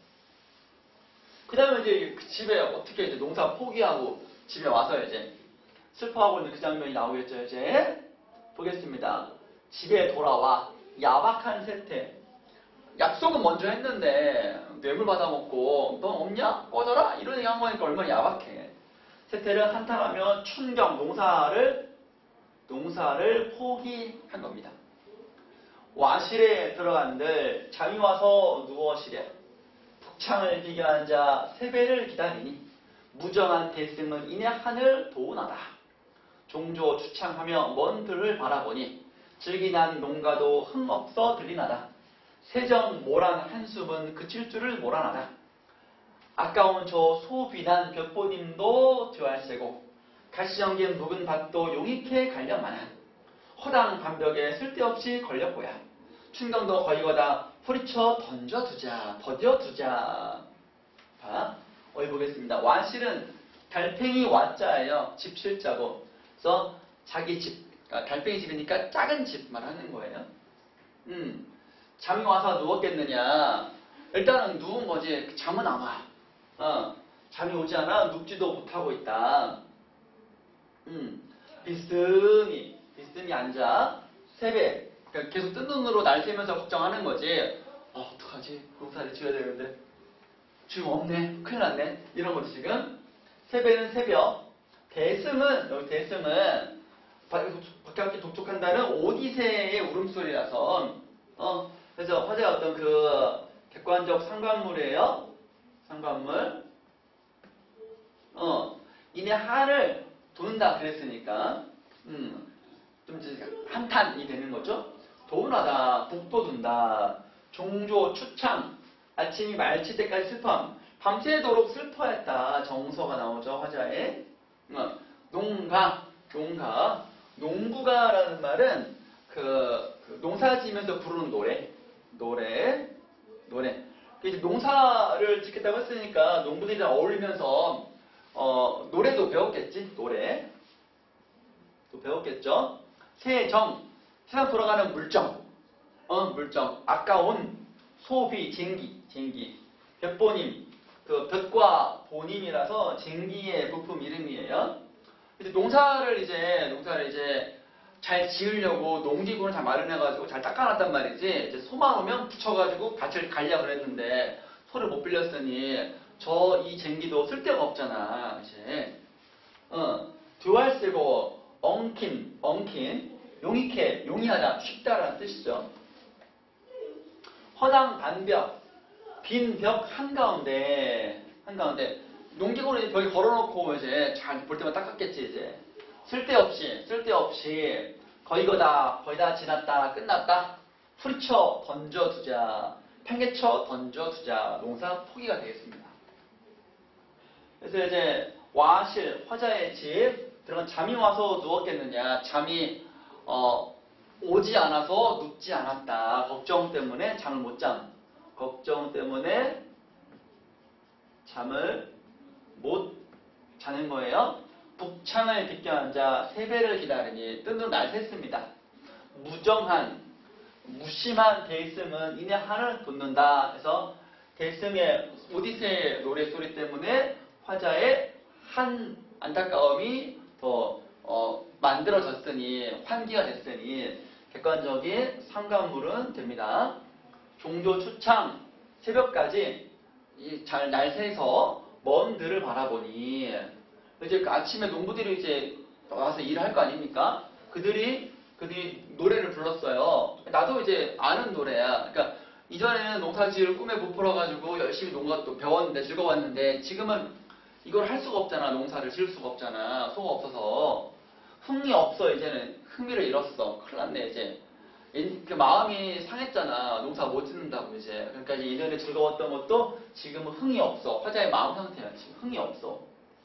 그 다음에 이제 그 집에 어떻게 이제 농사 포기하고 집에 와서 이제 슬퍼하고 있는 그 장면이 나오겠죠. 이제 보겠습니다. 집에 돌아와 야박한 세태. 약속은 먼저 했는데 뇌물 받아먹고 넌 없냐? 꺼져라? 이런 얘기 한 거니까 얼마나 야박해. 세태는 한탄하며 춘경 농사를 농사를 포기한 겁니다. 와실에 들어간들 잠이 와서 누워시래. 북창을 비교한 자 세배를 기다리니 무정한 대승은 이내 하늘 도운하다. 종조 추창하며 먼 들을 바라보니 즐기난 농가도 흠없어 들리나다. 세정 모란 한숨은 그칠 줄을 모란하다. 아까운 저 소비난 벽보님도 뒤알세고 가시정긴 묵은 밭도 용익해 갈려마나. 허당 반벽에 쓸데없이 걸렸고야. 춘경도 거이거다 후리쳐 던져두자 더뎌두자. 봐. 어디 보겠습니다. 와실은 달팽이 와자예요. 집실자고. 그래서 자기 집, 그러니까 달팽이 집이니까 작은 집 말하는 거예요. 음, 잠이 와서 누웠겠느냐. 일단은 누운 거지. 잠은 안 와. 어, 잠이 오지 않아 눕지도 못하고 있다. 음, 비스듬히 비스듬히 앉아 세배. 그러니까 계속 뜬 눈으로 날 새면서 걱정하는 거지. 어, 어떡하지? 농사를 지어야 되는데 지금 없네. 큰일 났네. 이런 거지 지금. 세배는 새벽. 대승은 여기 대승은 밖에 독촉한다는 오디세의 울음소리라서 어 그래서 화제가 어떤 그 객관적 상관물이에요. 상관물. 어 이내 한을 돈다 그랬으니까 음 좀 한탄이 되는 거죠. 도운하다 북돋운다. 종조 추창 아침이 말칠 때까지 슬픔. 밤새도록 슬퍼했다. 정서가 나오죠. 화자에. 어, 농가 농가 농부가라는 말은 그, 그 농사 지면서 부르는 노래 노래 노래. 이제 농사를 짓겠다고 했으니까 농부들이랑 어울리면서 어, 노래도 배웠겠지. 노래 또 배웠겠죠. 세정 세상 돌아가는 물정. 어 물정. 아까운 소비 쟁기 쟁기. 볕보님 그 볕과 보님이라서 쟁기의 부품 이름이에요. 이제 농사를 이제 농사를 이제 잘 지으려고 농기구를 잘 마련해가지고 잘 닦아놨단 말이지. 이제 소만 오면 붙여가지고 밭을 갈려 그랬는데 소를 못 빌렸으니 저 이 쟁기도 쓸데가 없잖아. 이제 어 두알 쓰고 엉킨 엉킨 용익해 용이하다 쉽다라는 뜻이죠. 허당 반벽 빈 벽 한가운데 한가운데 농기구를 벽에 걸어놓고 이제 잘 볼 때만 닦았겠지. 이제 쓸데없이 쓸데없이 거의 거다 거의 다 지났다 끝났다 후리쳐 던져두자, 팽개쳐 던져두자 농사 포기가 되겠습니다. 그래서 이제 와실 화자의 집 들어간 잠이 와서 누웠겠느냐, 잠이 어, 오지 않아서 눕지 않았다. 걱정 때문에 잠을 못 잠. 걱정 때문에 잠을 못 자는 거예요. 북창을 비껴 앉아 세배를 기다리니 뜬 눈 날 샜습니다. 무정한, 무심한 대승은 이내 한을 돋는다. 그래서 대승의 오디세이 노래소리 때문에 화자의 한 안타까움이 더 어, 만들어졌으니, 환기가 됐으니 객관적인 상관물은 됩니다. 종조 추창 새벽까지 잘 날새서 먼 들을 바라보니, 이제 아침에 농부들이 이제 와서 일을 할 거 아닙니까? 그들이 그들이 노래를 불렀어요. 나도 이제 아는 노래야. 그러니까 이전에는 농사지을 꿈에 부풀어가지고 열심히 농가 또 배웠는데 즐거웠는데, 지금은 이걸 할 수가 없잖아. 농사를 지을 수가 없잖아. 소가 없어서. 흥이 없어. 이제는 흥미를 잃었어. 큰일 났네 이제. 그 마음이 상했잖아. 농사 못 짓는다고 이제. 그러니까 이제 이전에 즐거웠던 것도 지금은 흥이 없어. 화자의 마음 상태야. 지금 흥이 없어.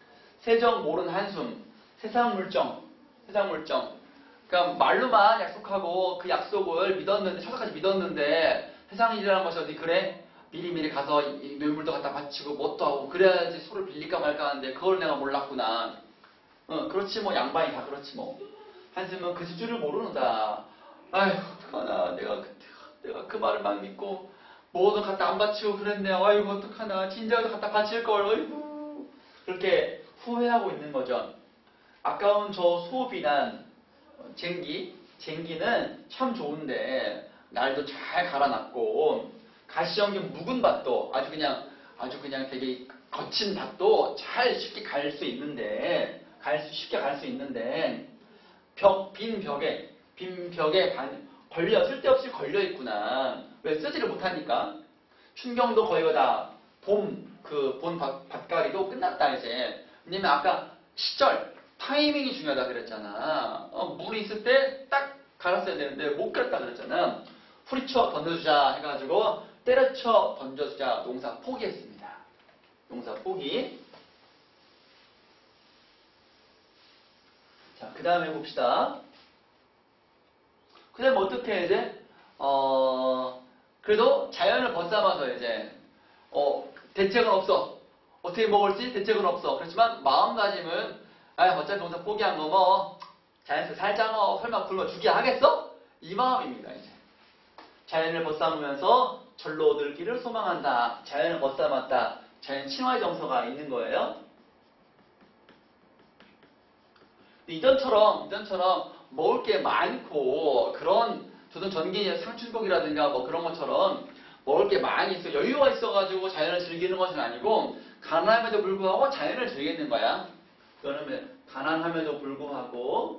세정 모른 한숨. 세상 물정. 세상 물정. 그러니까 말로만 약속하고 그 약속을 믿었는데, 철석까지 믿었는데 세상 일이라는 것이 어디 그래? 미리미리 가서 뇌물도 갖다 바치고 뭣도 하고 그래야지 소를 빌릴까 말까 하는데 그걸 내가 몰랐구나. 어, 그렇지 뭐. 양반이 다 그렇지 뭐. 한숨은 그 수준을 모르는다. 아휴, 어떡하나. 내가, 내가 그 말을 막 믿고 뭐도 갖다 안 바치고 그랬네. 아이고, 어떡하나. 진작에 갖다 바칠걸. 아이고. 그렇게 후회하고 있는 거죠. 아까운 저 소비난, 쟁기. 쟁기는 참 좋은데, 날도 잘 갈아놨고, 가시형긴 묵은 밭도 아주 그냥, 아주 그냥 되게 거친 밭도 잘 쉽게 갈 수 있는데, 갈 수, 쉽게 갈 수 있는데, 벽, 빈 벽에, 빈 벽에 반, 걸려, 쓸데없이 걸려있구나. 왜? 쓰지를 못하니까. 춘경도 거의 다 봄, 그, 본 밭, 밭갈이도 끝났다, 이제. 왜냐면 아까 시절, 타이밍이 중요하다 그랬잖아. 어, 물이 있을 때 딱 갈았어야 되는데, 못 갈았다 그랬잖아. 후리쳐 던져주자 해가지고, 때려쳐 던져주자 농사 포기했습니다. 농사 포기. 자, 그 다음에 봅시다. 그 다음에 어떻게 해, 이제? 어, 그래도 자연을 벗삼아서 이제, 어, 대책은 없어. 어떻게 먹을지 대책은 없어. 그렇지만 마음가짐은, 아, 어차피 농사 포기한 거 뭐, 자연에서 살자 뭐, 설마 굶어 죽게 하겠어? 이 마음입니다, 이제. 자연을 벗삼으면서 절로 얻을 길을 소망한다. 자연을 벗삼았다. 자연 친화의 정서가 있는 거예요. 이전처럼, 이전처럼 먹을 게 많고, 그런, 조선 전기 상춘곡이라든가 뭐 그런 것처럼 먹을 게 많이 있어, 여유가 있어가지고 자연을 즐기는 것은 아니고, 가난함에도 불구하고 자연을 즐기는 거야. 그러면 가난함에도 불구하고,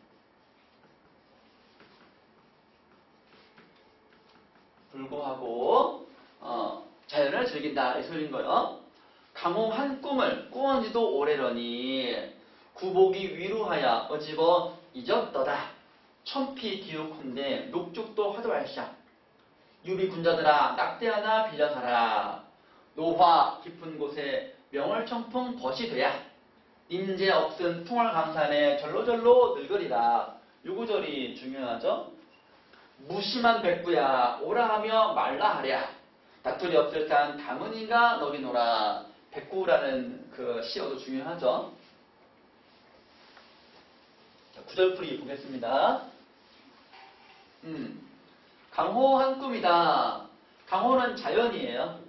불구하고, 어, 자연을 즐긴다. 이 소리인 거예요. 강홍한 꿈을 꾸은 지도 오래러니, 구복이 위루하야 어집어 잊었더다. 천피 기우컨대 녹죽도 화도알샤. 유비 군자들아 낙대하나 빌려 살아. 노화 깊은 곳에 명월청풍 벗이 돼야. 인재 없은 풍월강산에 절로절로 늙으리라. 요구절이 중요하죠. 무심한 백구야 오라하며 말라하랴. 다투리 없을 단 담은이가 너기노라. 백구라는 그 시어도 중요하죠. 구절풀이 보겠습니다. 음, 강호 한 꿈이다. 강호는 자연이에요.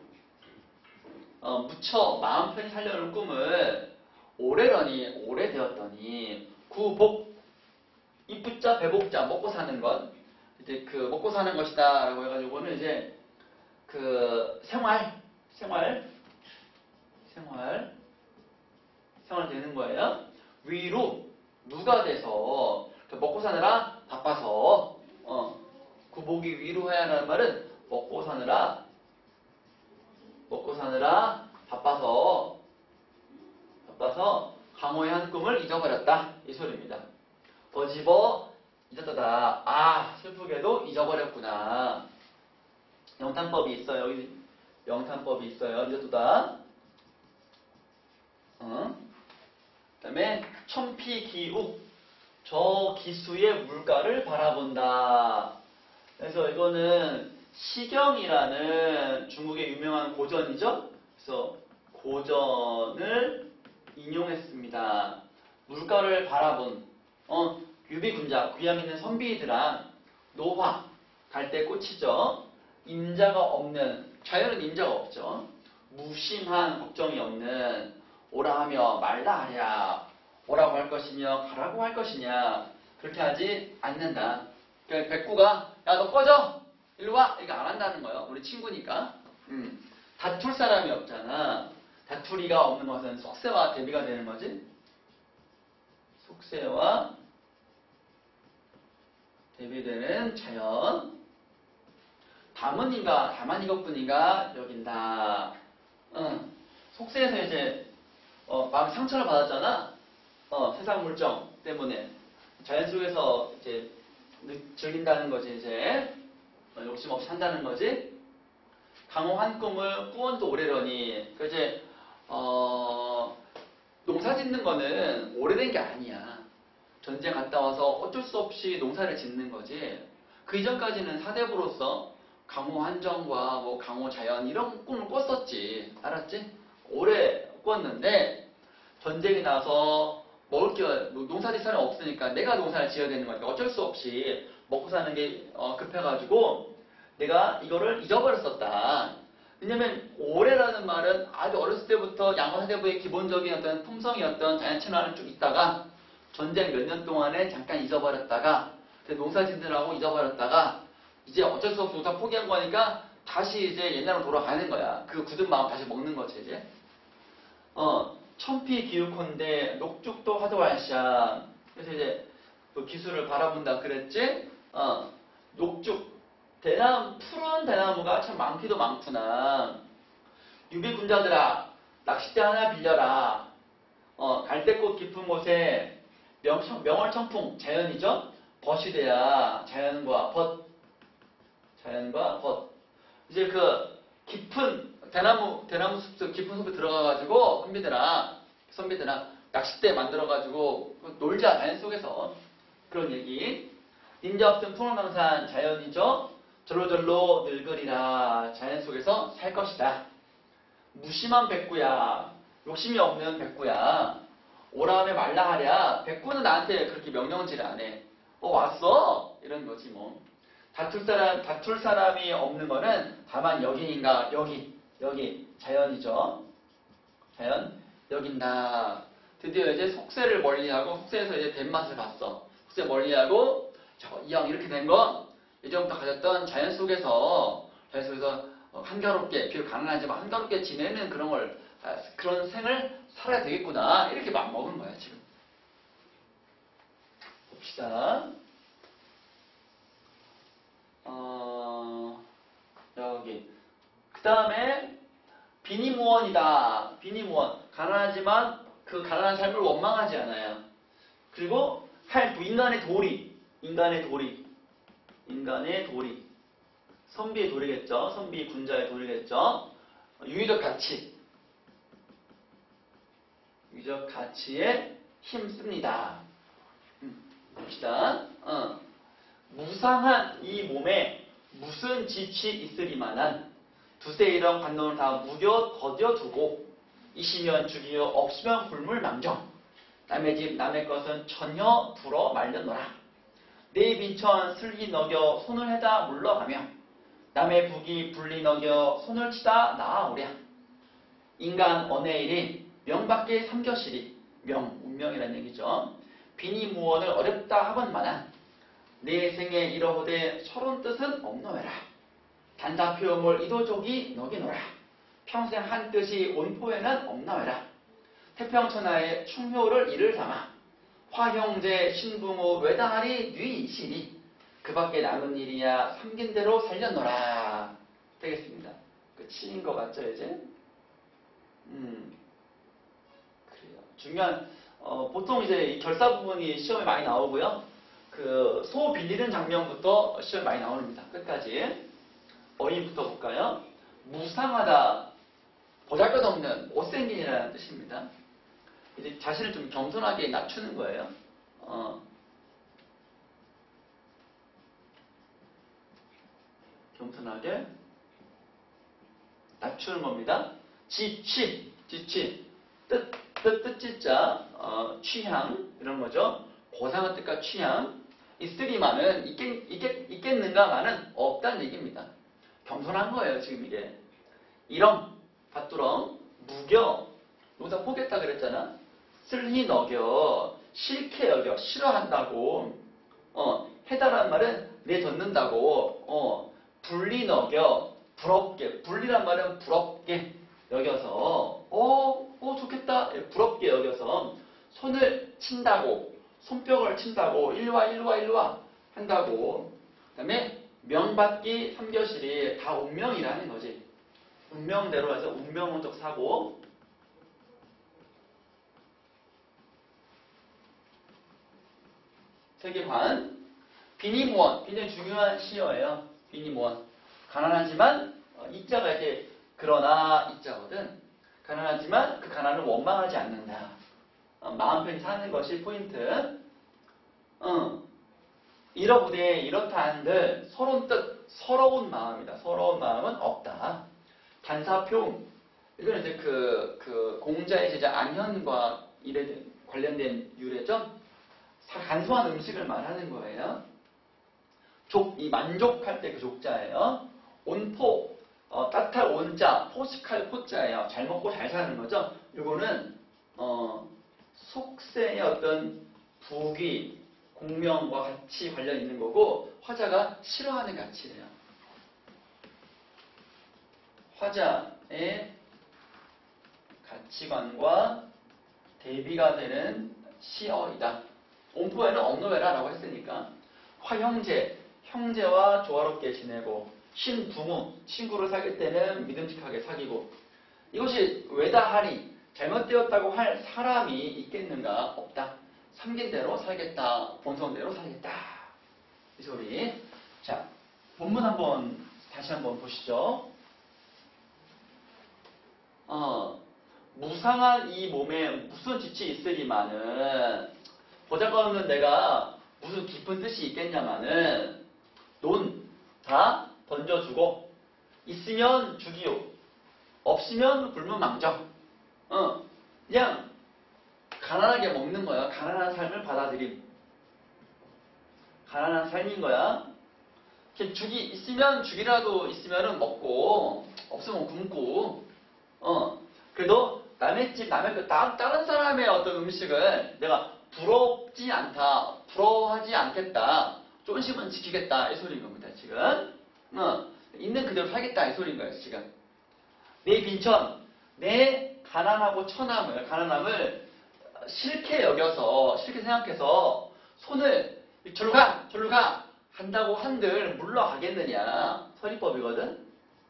어, 무쳐 마음 편히 살려는 꿈을 오래러니, 오래되었더니, 구복, 이쁘자, 배복자, 먹고 사는 것. 이제 그, 먹고 사는 것이다. 라고 해가지고는 이제, 그, 생활, 생활, 생활, 생활 되는 거예요. 위로, 누가 돼서 먹고 사느라 바빠서, 어, 구복이 위로해야 하는 말은 먹고 사느라 먹고 사느라 바빠서 바빠서 강호의 한 꿈을 잊어버렸다 이 소리입니다. 더 집어 잊었다. 아, 슬프게도 잊어버렸구나. 영탄법이 있어요. 여기 영탄법이 있어요. 잊었다. 어? 그 다음에 천피기욱. 저 기수의 물가를 바라본다. 그래서 이거는 시경이라는 중국의 유명한 고전이죠. 그래서 고전을 인용했습니다. 물가를 바라본 어, 유비군자, 귀함 있는 선비들아, 노화, 갈대꽃이죠. 임자가 없는, 자연은 임자가 없죠. 무심한 걱정이 없는, 오라 하며 말라 하랴, 오라고 할 것이며 가라고 할 것이냐, 그렇게 하지 않는다. 그러니까 백구가 야 너 꺼져! 일로 와! 이거 안 한다는 거예요. 우리 친구니까. 음. 다툴 사람이 없잖아. 다투리가 없는 것은 속세와 대비가 되는 거지. 속세와 대비되는 자연. 담은 인가, 다만 이것뿐인가 여긴다. 응. 속세에서 이제 어, 마음 상처를 받았잖아. 어, 세상 물정 때문에 자연 속에서 이제 즐긴다는 거지. 이제 어, 욕심 없이 산다는 거지. 강호 한 꿈을 꾸원도 오래러니. 그 이제 어, 농사 짓는 거는 오래된 게 아니야. 전쟁 갔다 와서 어쩔 수 없이 농사를 짓는 거지. 그 이전까지는 사대부로서 강호 한정과 뭐 강호 자연 이런 꿈을 꿨었지. 알았지? 오래 꿨는데 전쟁이 나서 먹을 게 농사 짓 사람이 없으니까 내가 농사를 지어야 되는 거니까 어쩔 수 없이 먹고 사는 게 어, 급해가지고 내가 이거를 잊어버렸었다. 왜냐면 오래라는 말은 아주 어렸을 때부터 양반사대부의 기본적인 어떤 품성이었던 자연 친화를 쭉 있다가 전쟁 몇 년 동안에 잠깐 잊어버렸다가 농사 짓느라고 잊어버렸다가 이제 어쩔 수 없이 농사 포기한 거니까 다시 이제 옛날로 돌아가는 거야. 그 굳은 마음 다시 먹는 거지 이제. 어, 천피기욱헌데 녹죽도 화두활샤. 그래서 이제 그 기술을 바라본다 그랬지. 어, 녹죽 대나무, 푸른 대나무가 참 많기도 많구나. 유비군자들아, 낚싯대 하나 빌려라. 어, 갈대꽃 깊은 곳에 명, 명월청풍, 자연이죠? 벗이 돼야 자연과 벗, 자연과 벗. 이제 그 깊은 대나무, 대나무 숲, 깊은 숲에 들어가가지고, 선비들아, 선비들아, 낚싯대 만들어가지고, 놀자, 자연 속에서. 그런 얘기. 인자 없음 풍월망산, 자연이죠? 절로절로 늙으리라, 자연 속에서 살 것이다. 무심한 백구야, 욕심이 없는 백구야. 오라 하며 말라 하랴. 백구는 나한테 그렇게 명령질을 안 해. 어, 왔어? 이런 거지, 뭐. 다툴 사람, 다툴 사람이 없는 거는 다만 여기인가, 여기, 여기, 자연이죠. 자연, 여긴다. 드디어 이제 속세를 멀리하고, 속세에서 이제 덴맛을 봤어. 속세 멀리하고, 이왕 이렇게 된 거, 예전부터 가졌던 자연 속에서, 자연 속에서 한가롭게, 비록 가난하지만 한가롭게 지내는 그런 걸, 그런 생을 살아야 되겠구나. 이렇게 막 먹은 거야, 지금. 봅시다. 어, 여기. 그 다음에, 비니무원이다. 비니무원. 가난하지만 그 가난한 삶을 원망하지 않아요. 그리고, 할, 인간의 도리. 인간의 도리. 인간의 도리. 선비의 도리겠죠. 선비 군자의 도리겠죠. 유의적 가치. 유의적 가치에 힘씁니다. 음, 봅시다. 어. 무상한 이 몸에 무슨 지치 있으리만한 두세 이런 관론을 다 무겨 거뎌두고 이시면 죽이요 없으면 굶을 망정. 남의 집 남의 것은 전혀 불어 말려놓라. 내 빈천 슬기 너겨 손을 해다 물러가며 남의 북이 불리 너겨 손을 치다 나아오랴. 인간 언의 일이 명밖에 삼겨시리. 명, 운명이라는 얘기죠. 비니무원을 어렵다 하건만한 내 생에 이러호되 서론 뜻은 없노해라. 단사표음을 이도족이 너기노라. 평생 한 뜻이 온포에는 없나해라. 태평천하의 충효를 이를 삼아 화형제 신부모 외다하리 뉘이시리. 그 밖에 남은 일이야 삼긴 대로 살려놓으라. 되겠습니다. 끝인 것 같죠 이제? 음, 그래요. 중요한 어, 보통 이제 이 결사 부분이 시험에 많이 나오고요. 그 소 빌리는 장면부터 시험 많이 나옵니다. 끝까지. 어휘부터 볼까요? 무상하다, 보잘것없는, 못생긴이라는 뜻입니다. 이제 자신을 좀 겸손하게 낮추는 거예요. 어. 겸손하게 낮추는 겁니다. 지취, 지취, 뜻, 뜻, 뜻지자, 어, 취향, 이런 거죠. 고상한 뜻과 취향. 있으리만은, 있겠, 있겠, 있겠는가만은 없다는 얘기입니다. 겸손한 거예요, 지금 이게. 이렁, 밭두렁, 무겨, 여기다 포겠다 그랬잖아. 쓸히 너겨, 싫게 여겨, 싫어한다고. 어, 해다란 말은 내젓는다고. 어, 불리 너겨, 부럽게. 불리란 말은 부럽게 여겨서. 어, 어, 좋겠다. 부럽게 여겨서. 손을 친다고. 손뼉을 친다고. 일와, 일와, 일와 한다고. 그 다음에 명받기 삼교실이 다 운명이라는 거지. 운명대로 해서 운명운적 사고. 세계관. 비니무원. 굉장히 중요한 시어예요. 비니무원. 가난하지만 어, 이자가 이제 그러나 이자거든. 가난하지만 그 가난을 원망하지 않는다. 어, 마음 편히 사는 것이 포인트. 어. 이러부대 이렇다 한들 서러운 뜻, 서러운 마음이다. 서러운 마음은 없다. 단사표. 이건 이제 그, 그 공자의 제자 안현과 일에 관련된 유래죠. 간소한 음식을 말하는 거예요. 족, 이 만족할 때 그 족자예요. 온포, 어, 따뜻할 온자, 포식할 포자예요. 잘 먹고 잘 사는 거죠. 이거는 어, 속세의 어떤 부귀, 공명과 같이 관련 있는 거고, 화자가 싫어하는 가치래요. 화자의 가치관과 대비가 되는 시어이다. 온포에는 언노외라라고 했으니까. 화형제, 형제와 조화롭게 지내고, 신부모, 친구를 사귈 때는 믿음직하게 사귀고. 이것이 외다하리, 잘못되었다고 할 사람이 있겠는가? 없다. 삼긴 대로 살겠다. 본성대로 살겠다. 이 소리. 자, 본문 한번 다시 한번 보시죠. 어, 무상한 이 몸에 무슨 지치 있으리마는, 보잘것없는 내가 무슨 깊은 뜻이 있겠냐마는, 논, 다 던져주고, 있으면 주기요, 없으면 굶으면 망정. 어, 그냥 가난하게 먹는 거야. 가난한 삶을 받아들임. 가난한 삶인 거야. 죽이 있으면 죽이라도 있으면 먹고, 없으면 굶고. 어, 그래도 남의 집, 남의 그 다른 사람의 어떤 음식을 내가 부럽지 않다, 부러워하지 않겠다, 조금씩은 지키겠다 이 소리인 겁니다. 지금 어, 있는 그대로 살겠다 이 소리인 거예요. 지금 내 빈천, 내 가난하고 처남을, 가난함을 싫게 여겨서, 싫게 생각해서 손을 절로 가, 절로 가 한다고 한들 물러가겠느냐. 서리법이거든.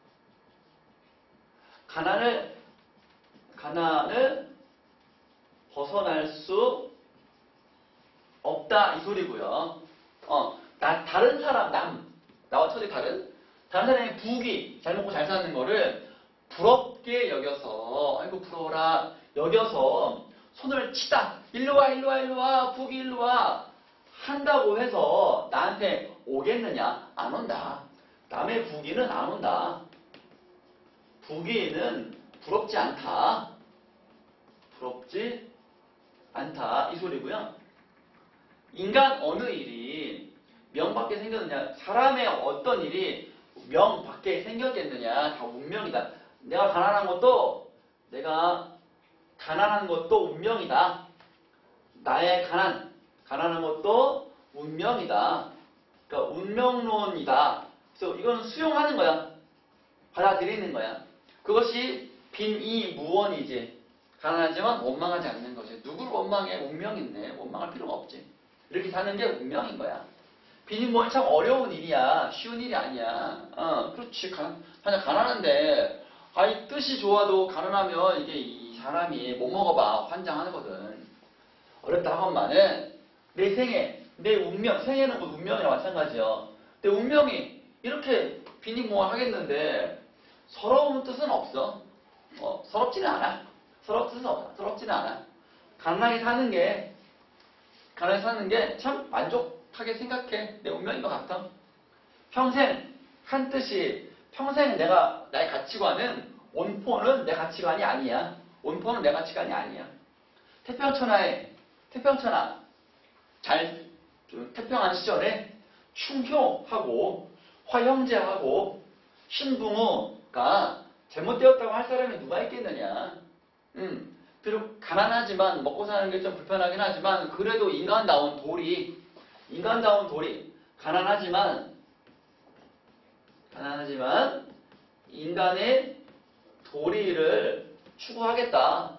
가난을, 가난을 벗어날 수 없다 이 소리고요. 어, 나, 다른 사람, 남, 나와 처지 다른, 다른 사람의 부귀, 잘 먹고 잘 사는 거를 부럽게 여겨서, 아이고 부러워라 여겨서 손을 치다, 일로와 일로와 일로와 부귀 일로와 한다고 해서 나한테 오겠느냐? 안 온다. 남의 부귀는 안 온다. 부귀는 부럽지 않다. 부럽지 않다 이 소리고요. 인간 어느 일이 명밖에 생겼느냐, 사람의 어떤 일이 명밖에 생겼겠느냐, 다 운명이다. 내가 가난한 것도, 내가 가난한 것도 운명이다. 나의 가난, 가난한 것도 운명이다. 그러니까 운명론이다. 그래서 이건 수용하는 거야. 받아들이는 거야. 그것이 빈이무원이지. 가난하지만 원망하지 않는 거지. 누구를 원망해? 운명인데 원망할 필요가 없지. 이렇게 사는 게 운명인 거야. 빈이무원이 참 어려운 일이야. 쉬운 일이 아니야. 어, 그렇지. 가, 그냥 가난한데, 아이 뜻이 좋아도 가난하면 이게 이 사람이 못 먹어봐 환장하거든. 어렵다 하건만은 내 생에 내 운명, 생애는 그 운명이랑 마찬가지요. 내 운명이 이렇게 비니모어 하겠는데 서러운 뜻은 없어. 어, 서럽지는 않아. 서럽 뜻은 없어. 서럽지는 않아. 가난하게 사는 게, 가난하게 사는 게 참 만족하게 생각해. 내 운명인 것 같아. 평생, 한 뜻이, 평생 내가, 나의 가치관은, 온포는 내 가치관이 아니야. 온포는 내 가치관이 아니야. 태평천하에, 태평천하, 잘, 태평한 시절에 충효하고, 화형제하고, 신붕우가 잘못되었다고 할 사람이 누가 있겠느냐. 음, 비록 가난하지만, 먹고 사는 게 좀 불편하긴 하지만, 그래도 인간다운 도리, 인간다운 도리, 가난하지만, 가난하지만, 인간의 도리를 추구하겠다.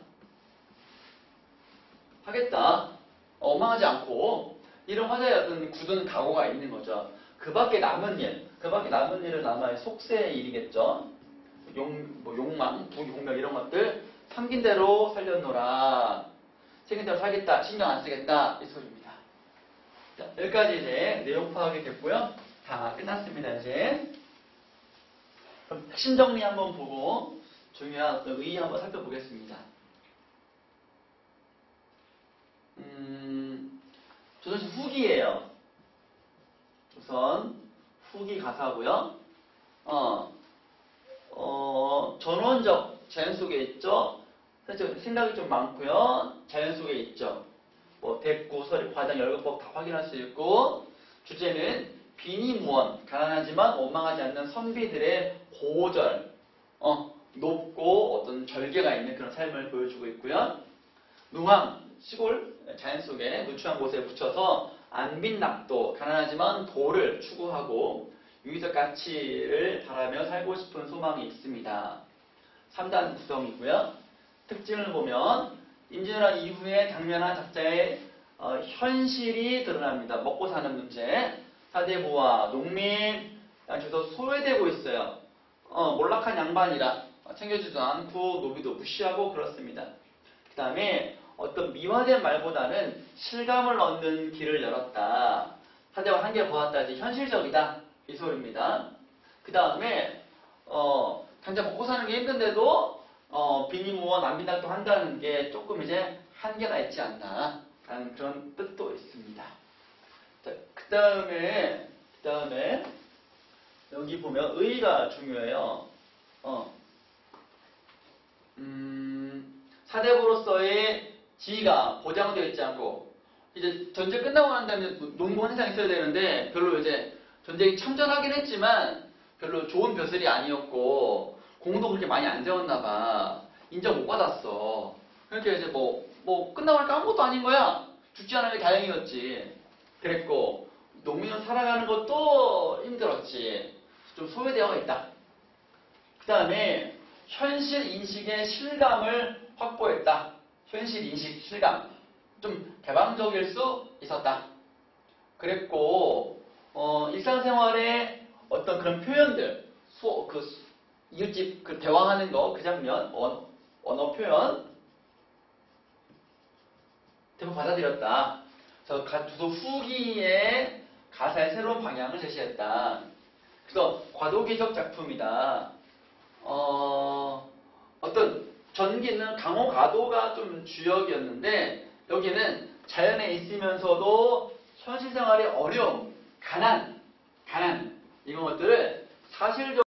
하겠다. 엉망하지 않고 이런 화자의 어떤 굳은 각오가 있는 거죠. 그 밖에 남은 일, 그 밖에 남은 일은 아마 속세의 일이겠죠. 용, 뭐 욕망, 부욕명 이런 것들 삼킨 대로 살려놓으라. 생긴 대로 살겠다. 신경 안 쓰겠다. 이 소리입니다. 자, 여기까지 이제 내용 파악이 됐고요. 다 끝났습니다. 이제 그럼 핵심 정리 한번 보고 중요한 의의 한번 살펴보겠습니다. 음, 조선시 후기예요. 우선 후기 가사고요. 어, 어, 전원적 자연 속에 있죠. 생각이 좀 많고요. 자연 속에 있죠. 뭐 대구, 서리, 과장, 열거법 다 확인할 수 있고 주제는 비니무원, 가난하지만 원망하지 않는 선비들의 고절, 어, 높고 어떤 절개가 있는 그런 삶을 보여주고 있고요. 누황, 시골 자연 속에 누추한 곳에 묻혀서 안빈낙도, 가난하지만 도를 추구하고 유기적 가치를 바라며 살고 싶은 소망이 있습니다. 삼 단 구성이고요. 특징을 보면 임진왜란 이후에 당면한 작자의 어, 현실이 드러납니다. 먹고 사는 문제, 사대부와 농민, 양쪽에서 소외되고 있어요. 어, 몰락한 양반이라 챙겨주지도 않고 노비도 무시하고 그렇습니다. 그 다음에 어떤 미화된 말보다는 실감을 얻는 길을 열었다. 사대와 한계 보았다. 이제 현실적이다. 이 소리입니다. 그 다음에 어, 당장 먹고 사는 게 힘든데도 어, 비니무원, 안빈낙도 한다는 게 조금 이제 한계가 있지 않나 라는 그런 뜻도 있습니다. 그 다음에 그 다음에 여기 보면 의의가 중요해요. 어, 음, 사대부로서의 지위가 보장되어 있지 않고 이제 전쟁 끝나고 난 다음에 농고 현상이 있어야 되는데 별로 이제 전쟁이 참전하긴 했지만 별로 좋은 벼슬이 아니었고 공도 그렇게 많이 안 세웠나 봐. 인정 못 받았어. 그러니까 이제 뭐, 뭐 끝나고 나니까 아무것도 아닌 거야. 죽지 않은 게 다행이었지. 그랬고 농민을 살아가는 것도 힘들었지. 좀 소외되어 있다. 그 다음에 현실 인식의 실감을 확보했다. 현실 인식, 실감. 좀 개방적일 수 있었다. 그랬고, 어, 일상생활의 어떤 그런 표현들, 수, 그, 이웃집 그 대화하는 거, 그 장면, 언, 언어 표현, 대부분 받아들였다. 그래서 주소 후기에 가사의 새로운 방향을 제시했다. 그래서 과도기적 작품이다. 어, 어떤 전기는 강호가도가 좀 주역이었는데 여기는 자연에 있으면서도 현실생활의 어려움, 가난, 가난 이런 것들을 사실적으로